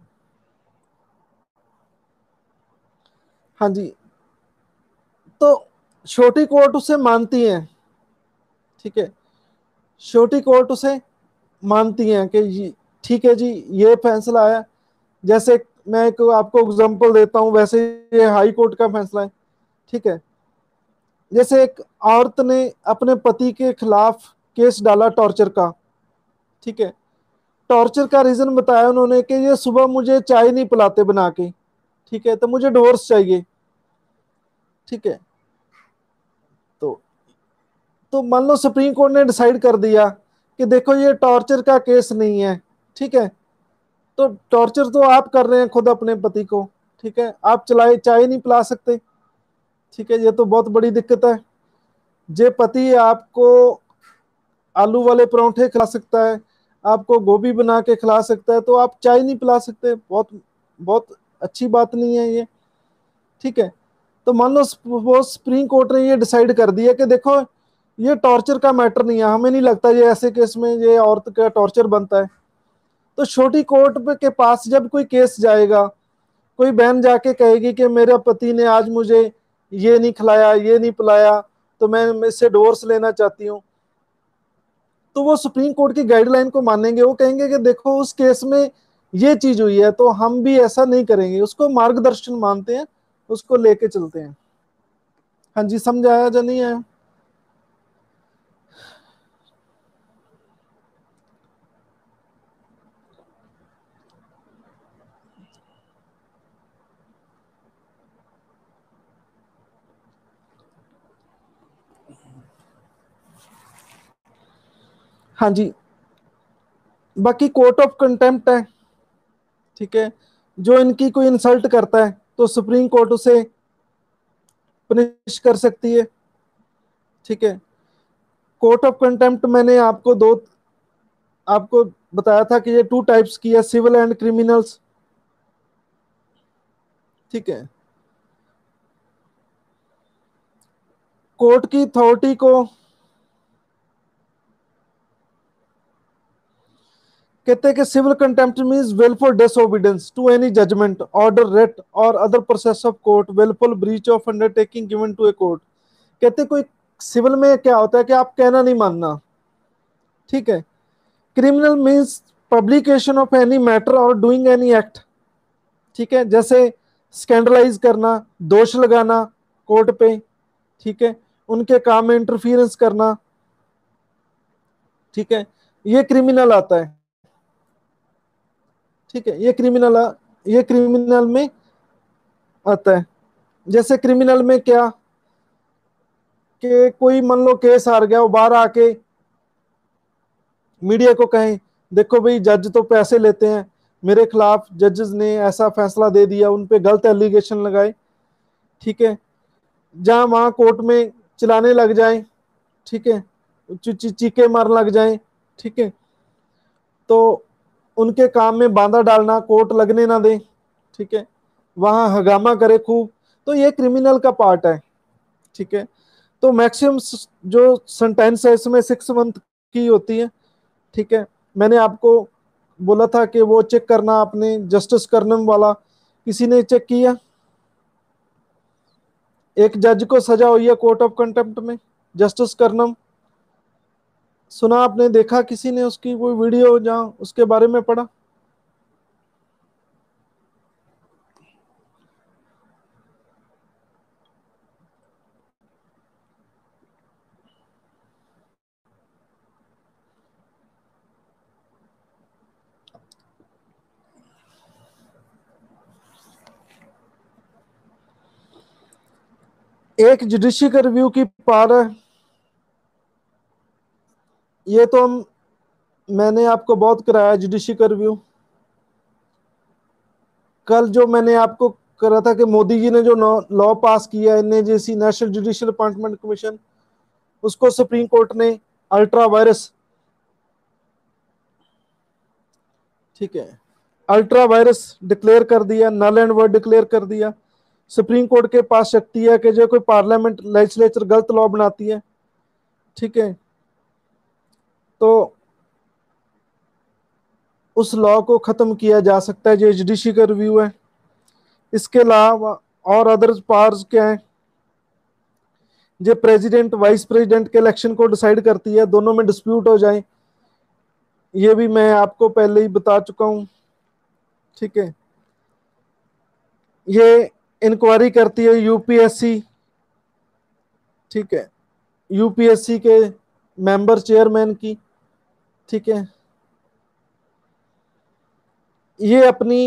हाँ जी, तो छोटी कोर्ट उसे मानती है, ठीक है। छोटी कोर्ट उसे मानती हैं कि ठीक है जी, ये फैसला आया। जैसे मैं एक आपको एग्जांपल देता हूं, वैसे ये हाई कोर्ट का फैसला है, ठीक है। जैसे एक औरत ने अपने पति के खिलाफ केस डाला टॉर्चर का, ठीक है। टॉर्चर का रीजन बताया उन्होंने कि ये सुबह मुझे चाय नहीं पिलाते बना के, ठीक है, तो मुझे डिवोर्स चाहिए, ठीक है। तो मान लो सुप्रीम कोर्ट ने डिसाइड कर दिया कि देखो ये टॉर्चर का केस नहीं है, ठीक है। तो टॉर्चर तो आप कर रहे हैं खुद अपने पति को, ठीक है, आप चलाए चाय नहीं पिला सकते, ठीक है। ये तो बहुत बड़ी दिक्कत है। जे पति आपको आलू वाले परोंठे खिला सकता है, आपको गोभी बना के खिला सकता है, तो आप चाय नहीं पिला सकते? बहुत बहुत अच्छी बात नहीं है ये, ठीक है। तो मान लो वो सुप्रीम कोर्ट ने ये डिसाइड कर दिया कि देखो ये टॉर्चर का मैटर नहीं है, हमें नहीं लगता ये ऐसे केस में ये औरत का टॉर्चर बनता है। तो छोटी कोर्ट के पास जब कोई केस जाएगा, कोई बहन जाके कहेगी कि मेरे पति ने आज मुझे ये नहीं खिलाया, ये नहीं पिलाया, तो मैं इससे डिवोर्स लेना चाहती हूँ, तो वो सुप्रीम कोर्ट की गाइडलाइन को मानेंगे। वो कहेंगे कि देखो उस केस में ये चीज हुई है, तो हम भी ऐसा नहीं करेंगे, उसको मार्गदर्शन मानते हैं, उसको लेके चलते हैं। हाँ जी, समझ आया या नहीं आया? हाँ जी, बाकी कोर्ट ऑफ कंटेम्प्ट है, ठीक है, जो इनकी कोई इंसल्ट करता है तो सुप्रीम कोर्ट उसे पनिश कर सकती है, ठीक है। कोर्ट ऑफ कंटेम्प्ट मैंने आपको बताया था कि ये 2 टाइप्स की है, सिविल एंड क्रिमिनल्स, ठीक है। कोर्ट की अथॉरिटी को कहते हैं कि civil contempt means wilful disobedience to any judgment, order, writ और other process of court, wilful breach of undertaking given to a court. कहते हैं कोई सिविल में क्या होता है कि आप कहना नहीं मानना, ठीक है। Criminal means publication of any matter और डूइंग एनी एक्ट, ठीक है, जैसे स्कैंडलाइज करना, दोष लगाना कोर्ट पे, ठीक है, उनके काम में इंटरफियरेंस करना, ठीक है, ये क्रिमिनल आता है, ठीक है, ये क्रिमिनल में आता है। जैसे क्रिमिनल में क्या कि कोई मान लो केस हार गया, वो बाहर आके मीडिया को कहें देखो भाई जज तो पैसे लेते हैं, मेरे खिलाफ जजेस ने ऐसा फैसला दे दिया, उन पे गलत एलिगेशन लगाए, ठीक है, जहां वहां कोर्ट में चिल्लाने लग जाए, ठीक है, चीखे मारने लग जाए, ठीक है, तो उनके काम में बांधा डालना, कोर्ट लगने ना दे, ठीक है, वहां हंगामा करे खूब, तो ये क्रिमिनल का पार्ट है, ठीक है। तो मैक्सिमम जो सेंटेंस है इसमें 6 मंथ की होती है, ठीक है। मैंने आपको बोला था कि वो चेक करना आपने, जस्टिस कर्नम वाला, किसी ने चेक किया? एक जज को सजा हुई है कोर्ट ऑफ कंटेम्प्ट में, जस्टिस कर्नम, सुना आपने, देखा किसी ने उसकी कोई वीडियो जहां उसके बारे में पढ़ा? एक जुडिशरी का रिव्यू की पार है, ये तो मैंने आपको बहुत कराया जुडिशरी का रिव्यू। कल जो मैंने आपको करा था कि मोदी जी ने जो लॉ पास किया है, NAGC, national judicial appointment commission, उसको सुप्रीम कोर्ट ने अल्ट्रा वायरस, ठीक है, अल्ट्रा वायरस डिक्लेयर कर दिया, नल एंड वर्ड डिक्लेयर कर दिया। सुप्रीम कोर्ट के पास शक्ति है कि जो कोई पार्लियामेंट लेजिस्लेचर गलत लॉ बनाती है, ठीक है, तो उस लॉ को खत्म किया जा सकता है, जो जुडिशरी का रिव्यू है। इसके अलावा और अदर पावर्स क्या है, जो प्रेसिडेंट वाइस प्रेसिडेंट के इलेक्शन को डिसाइड करती है, दोनों में डिस्प्यूट हो जाए, ये भी मैं आपको पहले ही बता चुका हूं, ठीक है। ये इंक्वायरी करती है यूपीएससी, ठीक है, यूपीएससी के मेंबर चेयरमैन की, ठीक है। ये अपनी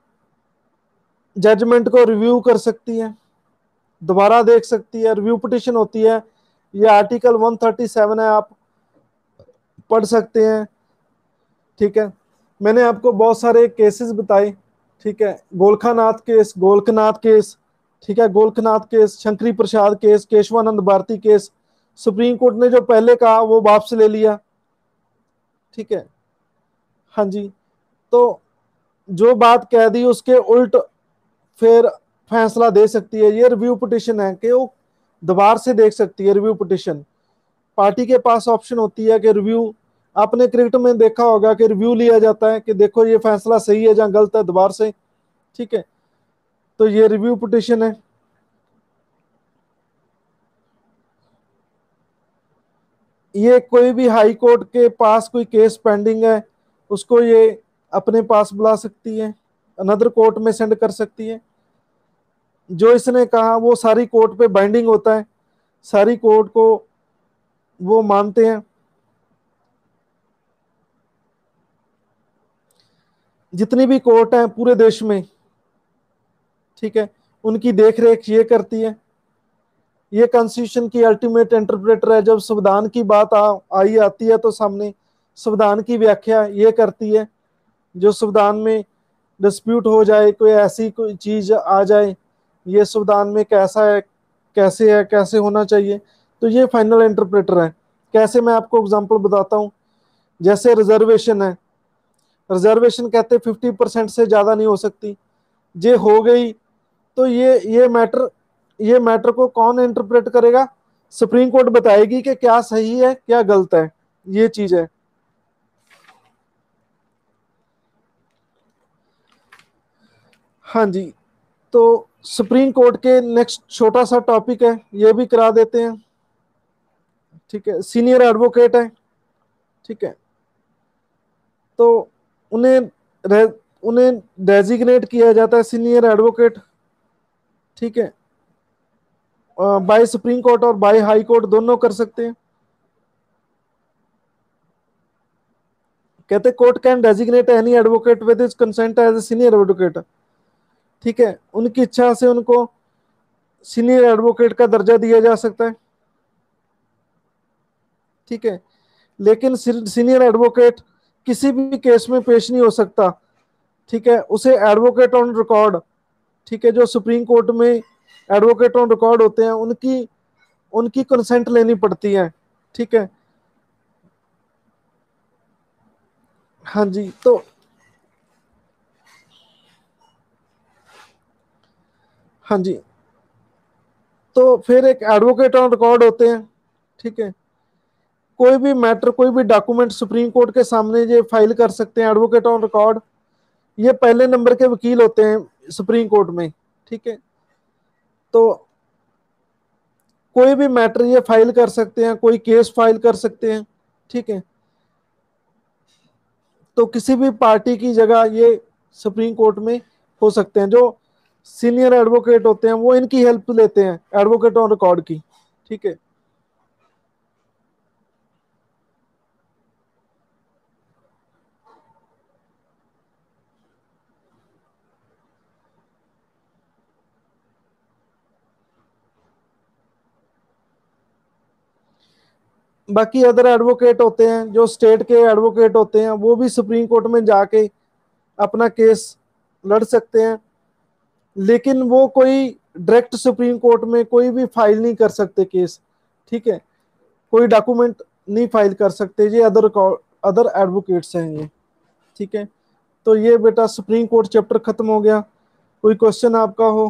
जजमेंट को रिव्यू कर सकती है, दोबारा देख सकती है, रिव्यू पिटिशन होती है, ये आर्टिकल 137 है, आप पढ़ सकते हैं, ठीक है। मैंने आपको बहुत सारे केसेस बताए, ठीक है, गोलखनाथ केस, ठीक है, Golaknath case, Shankari Prasad case, Keshavananda Bharati case, supreme court ने जो पहले कहा वो वापस ले लिया, ठीक है, हाँ जी। तो जो बात कह दी उसके उल्ट फिर फैसला दे सकती है, ये रिव्यू पिटिशन है कि वो दोबारा से देख सकती है। रिव्यू पिटिशन पार्टी के पास ऑप्शन होती है कि रिव्यू, आपने क्रिकेट में देखा होगा कि रिव्यू लिया जाता है कि देखो ये फैसला सही है या गलत है, दोबारा से, ठीक है, तो ये रिव्यू पिटिशन है। ये कोई भी हाई कोर्ट के पास कोई केस पेंडिंग है, उसको ये अपने पास बुला सकती है, अनदर कोर्ट में सेंड कर सकती है। जो इसने कहा वो सारी कोर्ट पे बाइंडिंग होता है, सारी कोर्ट को वो मानते हैं। जितनी भी कोर्ट हैं पूरे देश में, ठीक है, उनकी देखरेख ये करती है। ये कॉन्स्टिट्यूशन की अल्टीमेट इंटरप्रेटर है। जब संविधान की बात आई आती है तो सामने संविधान की व्याख्या ये करती है, जो संविधान में डिस्प्यूट हो जाए, कोई ऐसी कोई चीज आ जाए, ये संविधान में कैसा है, कैसे होना चाहिए, तो ये फाइनल इंटरप्रेटर है। कैसे, मैं आपको एग्जांपल बताता हूँ। जैसे रिजर्वेशन है, रिजर्वेशन कहते 50% से ज्यादा नहीं हो सकती, ये हो गई तो ये मैटर को कौन इंटरप्रेट करेगा? सुप्रीम कोर्ट बताएगी कि क्या सही है क्या गलत है, ये चीज है। हाँ जी, तो सुप्रीम कोर्ट के नेक्स्ट छोटा सा टॉपिक है, ये भी करा देते हैं। ठीक है, सीनियर एडवोकेट है। ठीक है, तो उन्हें उन्हें डेजिग्नेट किया जाता है सीनियर एडवोकेट। ठीक है, बाय सुप्रीम कोर्ट और बाय हाई कोर्ट दोनों कर सकते हैं। कहते court can designate any advocate with his consent as a senior advocate. ठीक है, उनकी इच्छा से उनको सीनियर एडवोकेट का दर्जा दिया जा सकता है। ठीक है, लेकिन सीनियर एडवोकेट किसी भी केस में पेश नहीं हो सकता। ठीक है, उसे एडवोकेट ऑन रिकॉर्ड, ठीक है, जो सुप्रीम कोर्ट में एडवोकेट ऑन रिकॉर्ड होते हैं, उनकी उनकी कंसेंट लेनी पड़ती है। ठीक है, हाँ जी, तो हाँ जी, तो फिर एक एडवोकेट ऑन रिकॉर्ड होते हैं। ठीक है, कोई भी मैटर, कोई भी डॉक्यूमेंट सुप्रीम कोर्ट के सामने ये फाइल कर सकते हैं एडवोकेट ऑन रिकॉर्ड। ये पहले नंबर के वकील होते हैं सुप्रीम कोर्ट में। ठीक है, तो कोई भी मैटर ये फाइल कर सकते हैं, कोई केस फाइल कर सकते हैं। ठीक है, तो किसी भी पार्टी की जगह ये सुप्रीम कोर्ट में हो सकते हैं। जो सीनियर एडवोकेट होते हैं वो इनकी हेल्प लेते हैं एडवोकेट ऑन रिकॉर्ड की। ठीक है, बाकी अदर एडवोकेट होते हैं, जो स्टेट के एडवोकेट होते हैं, वो भी सुप्रीम कोर्ट में जाके अपना केस लड़ सकते हैं, लेकिन वो कोई डायरेक्ट सुप्रीम कोर्ट में कोई भी फाइल नहीं कर सकते केस। ठीक है, कोई डॉक्यूमेंट नहीं फाइल कर सकते, ये अदर एडवोकेट्स हैं ये। ठीक है, तो ये बेटा सुप्रीम कोर्ट चैप्टर खत्म हो गया। कोई क्वेश्चन आपका हो?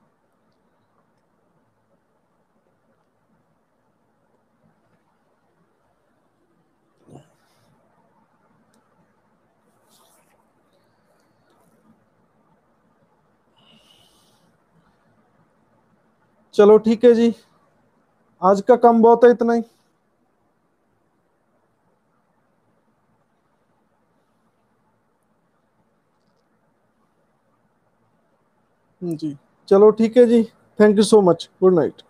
चलो ठीक है जी, आज का काम बहुत है, इतना ही। जी, चलो ठीक है जी, thank you so much, good night.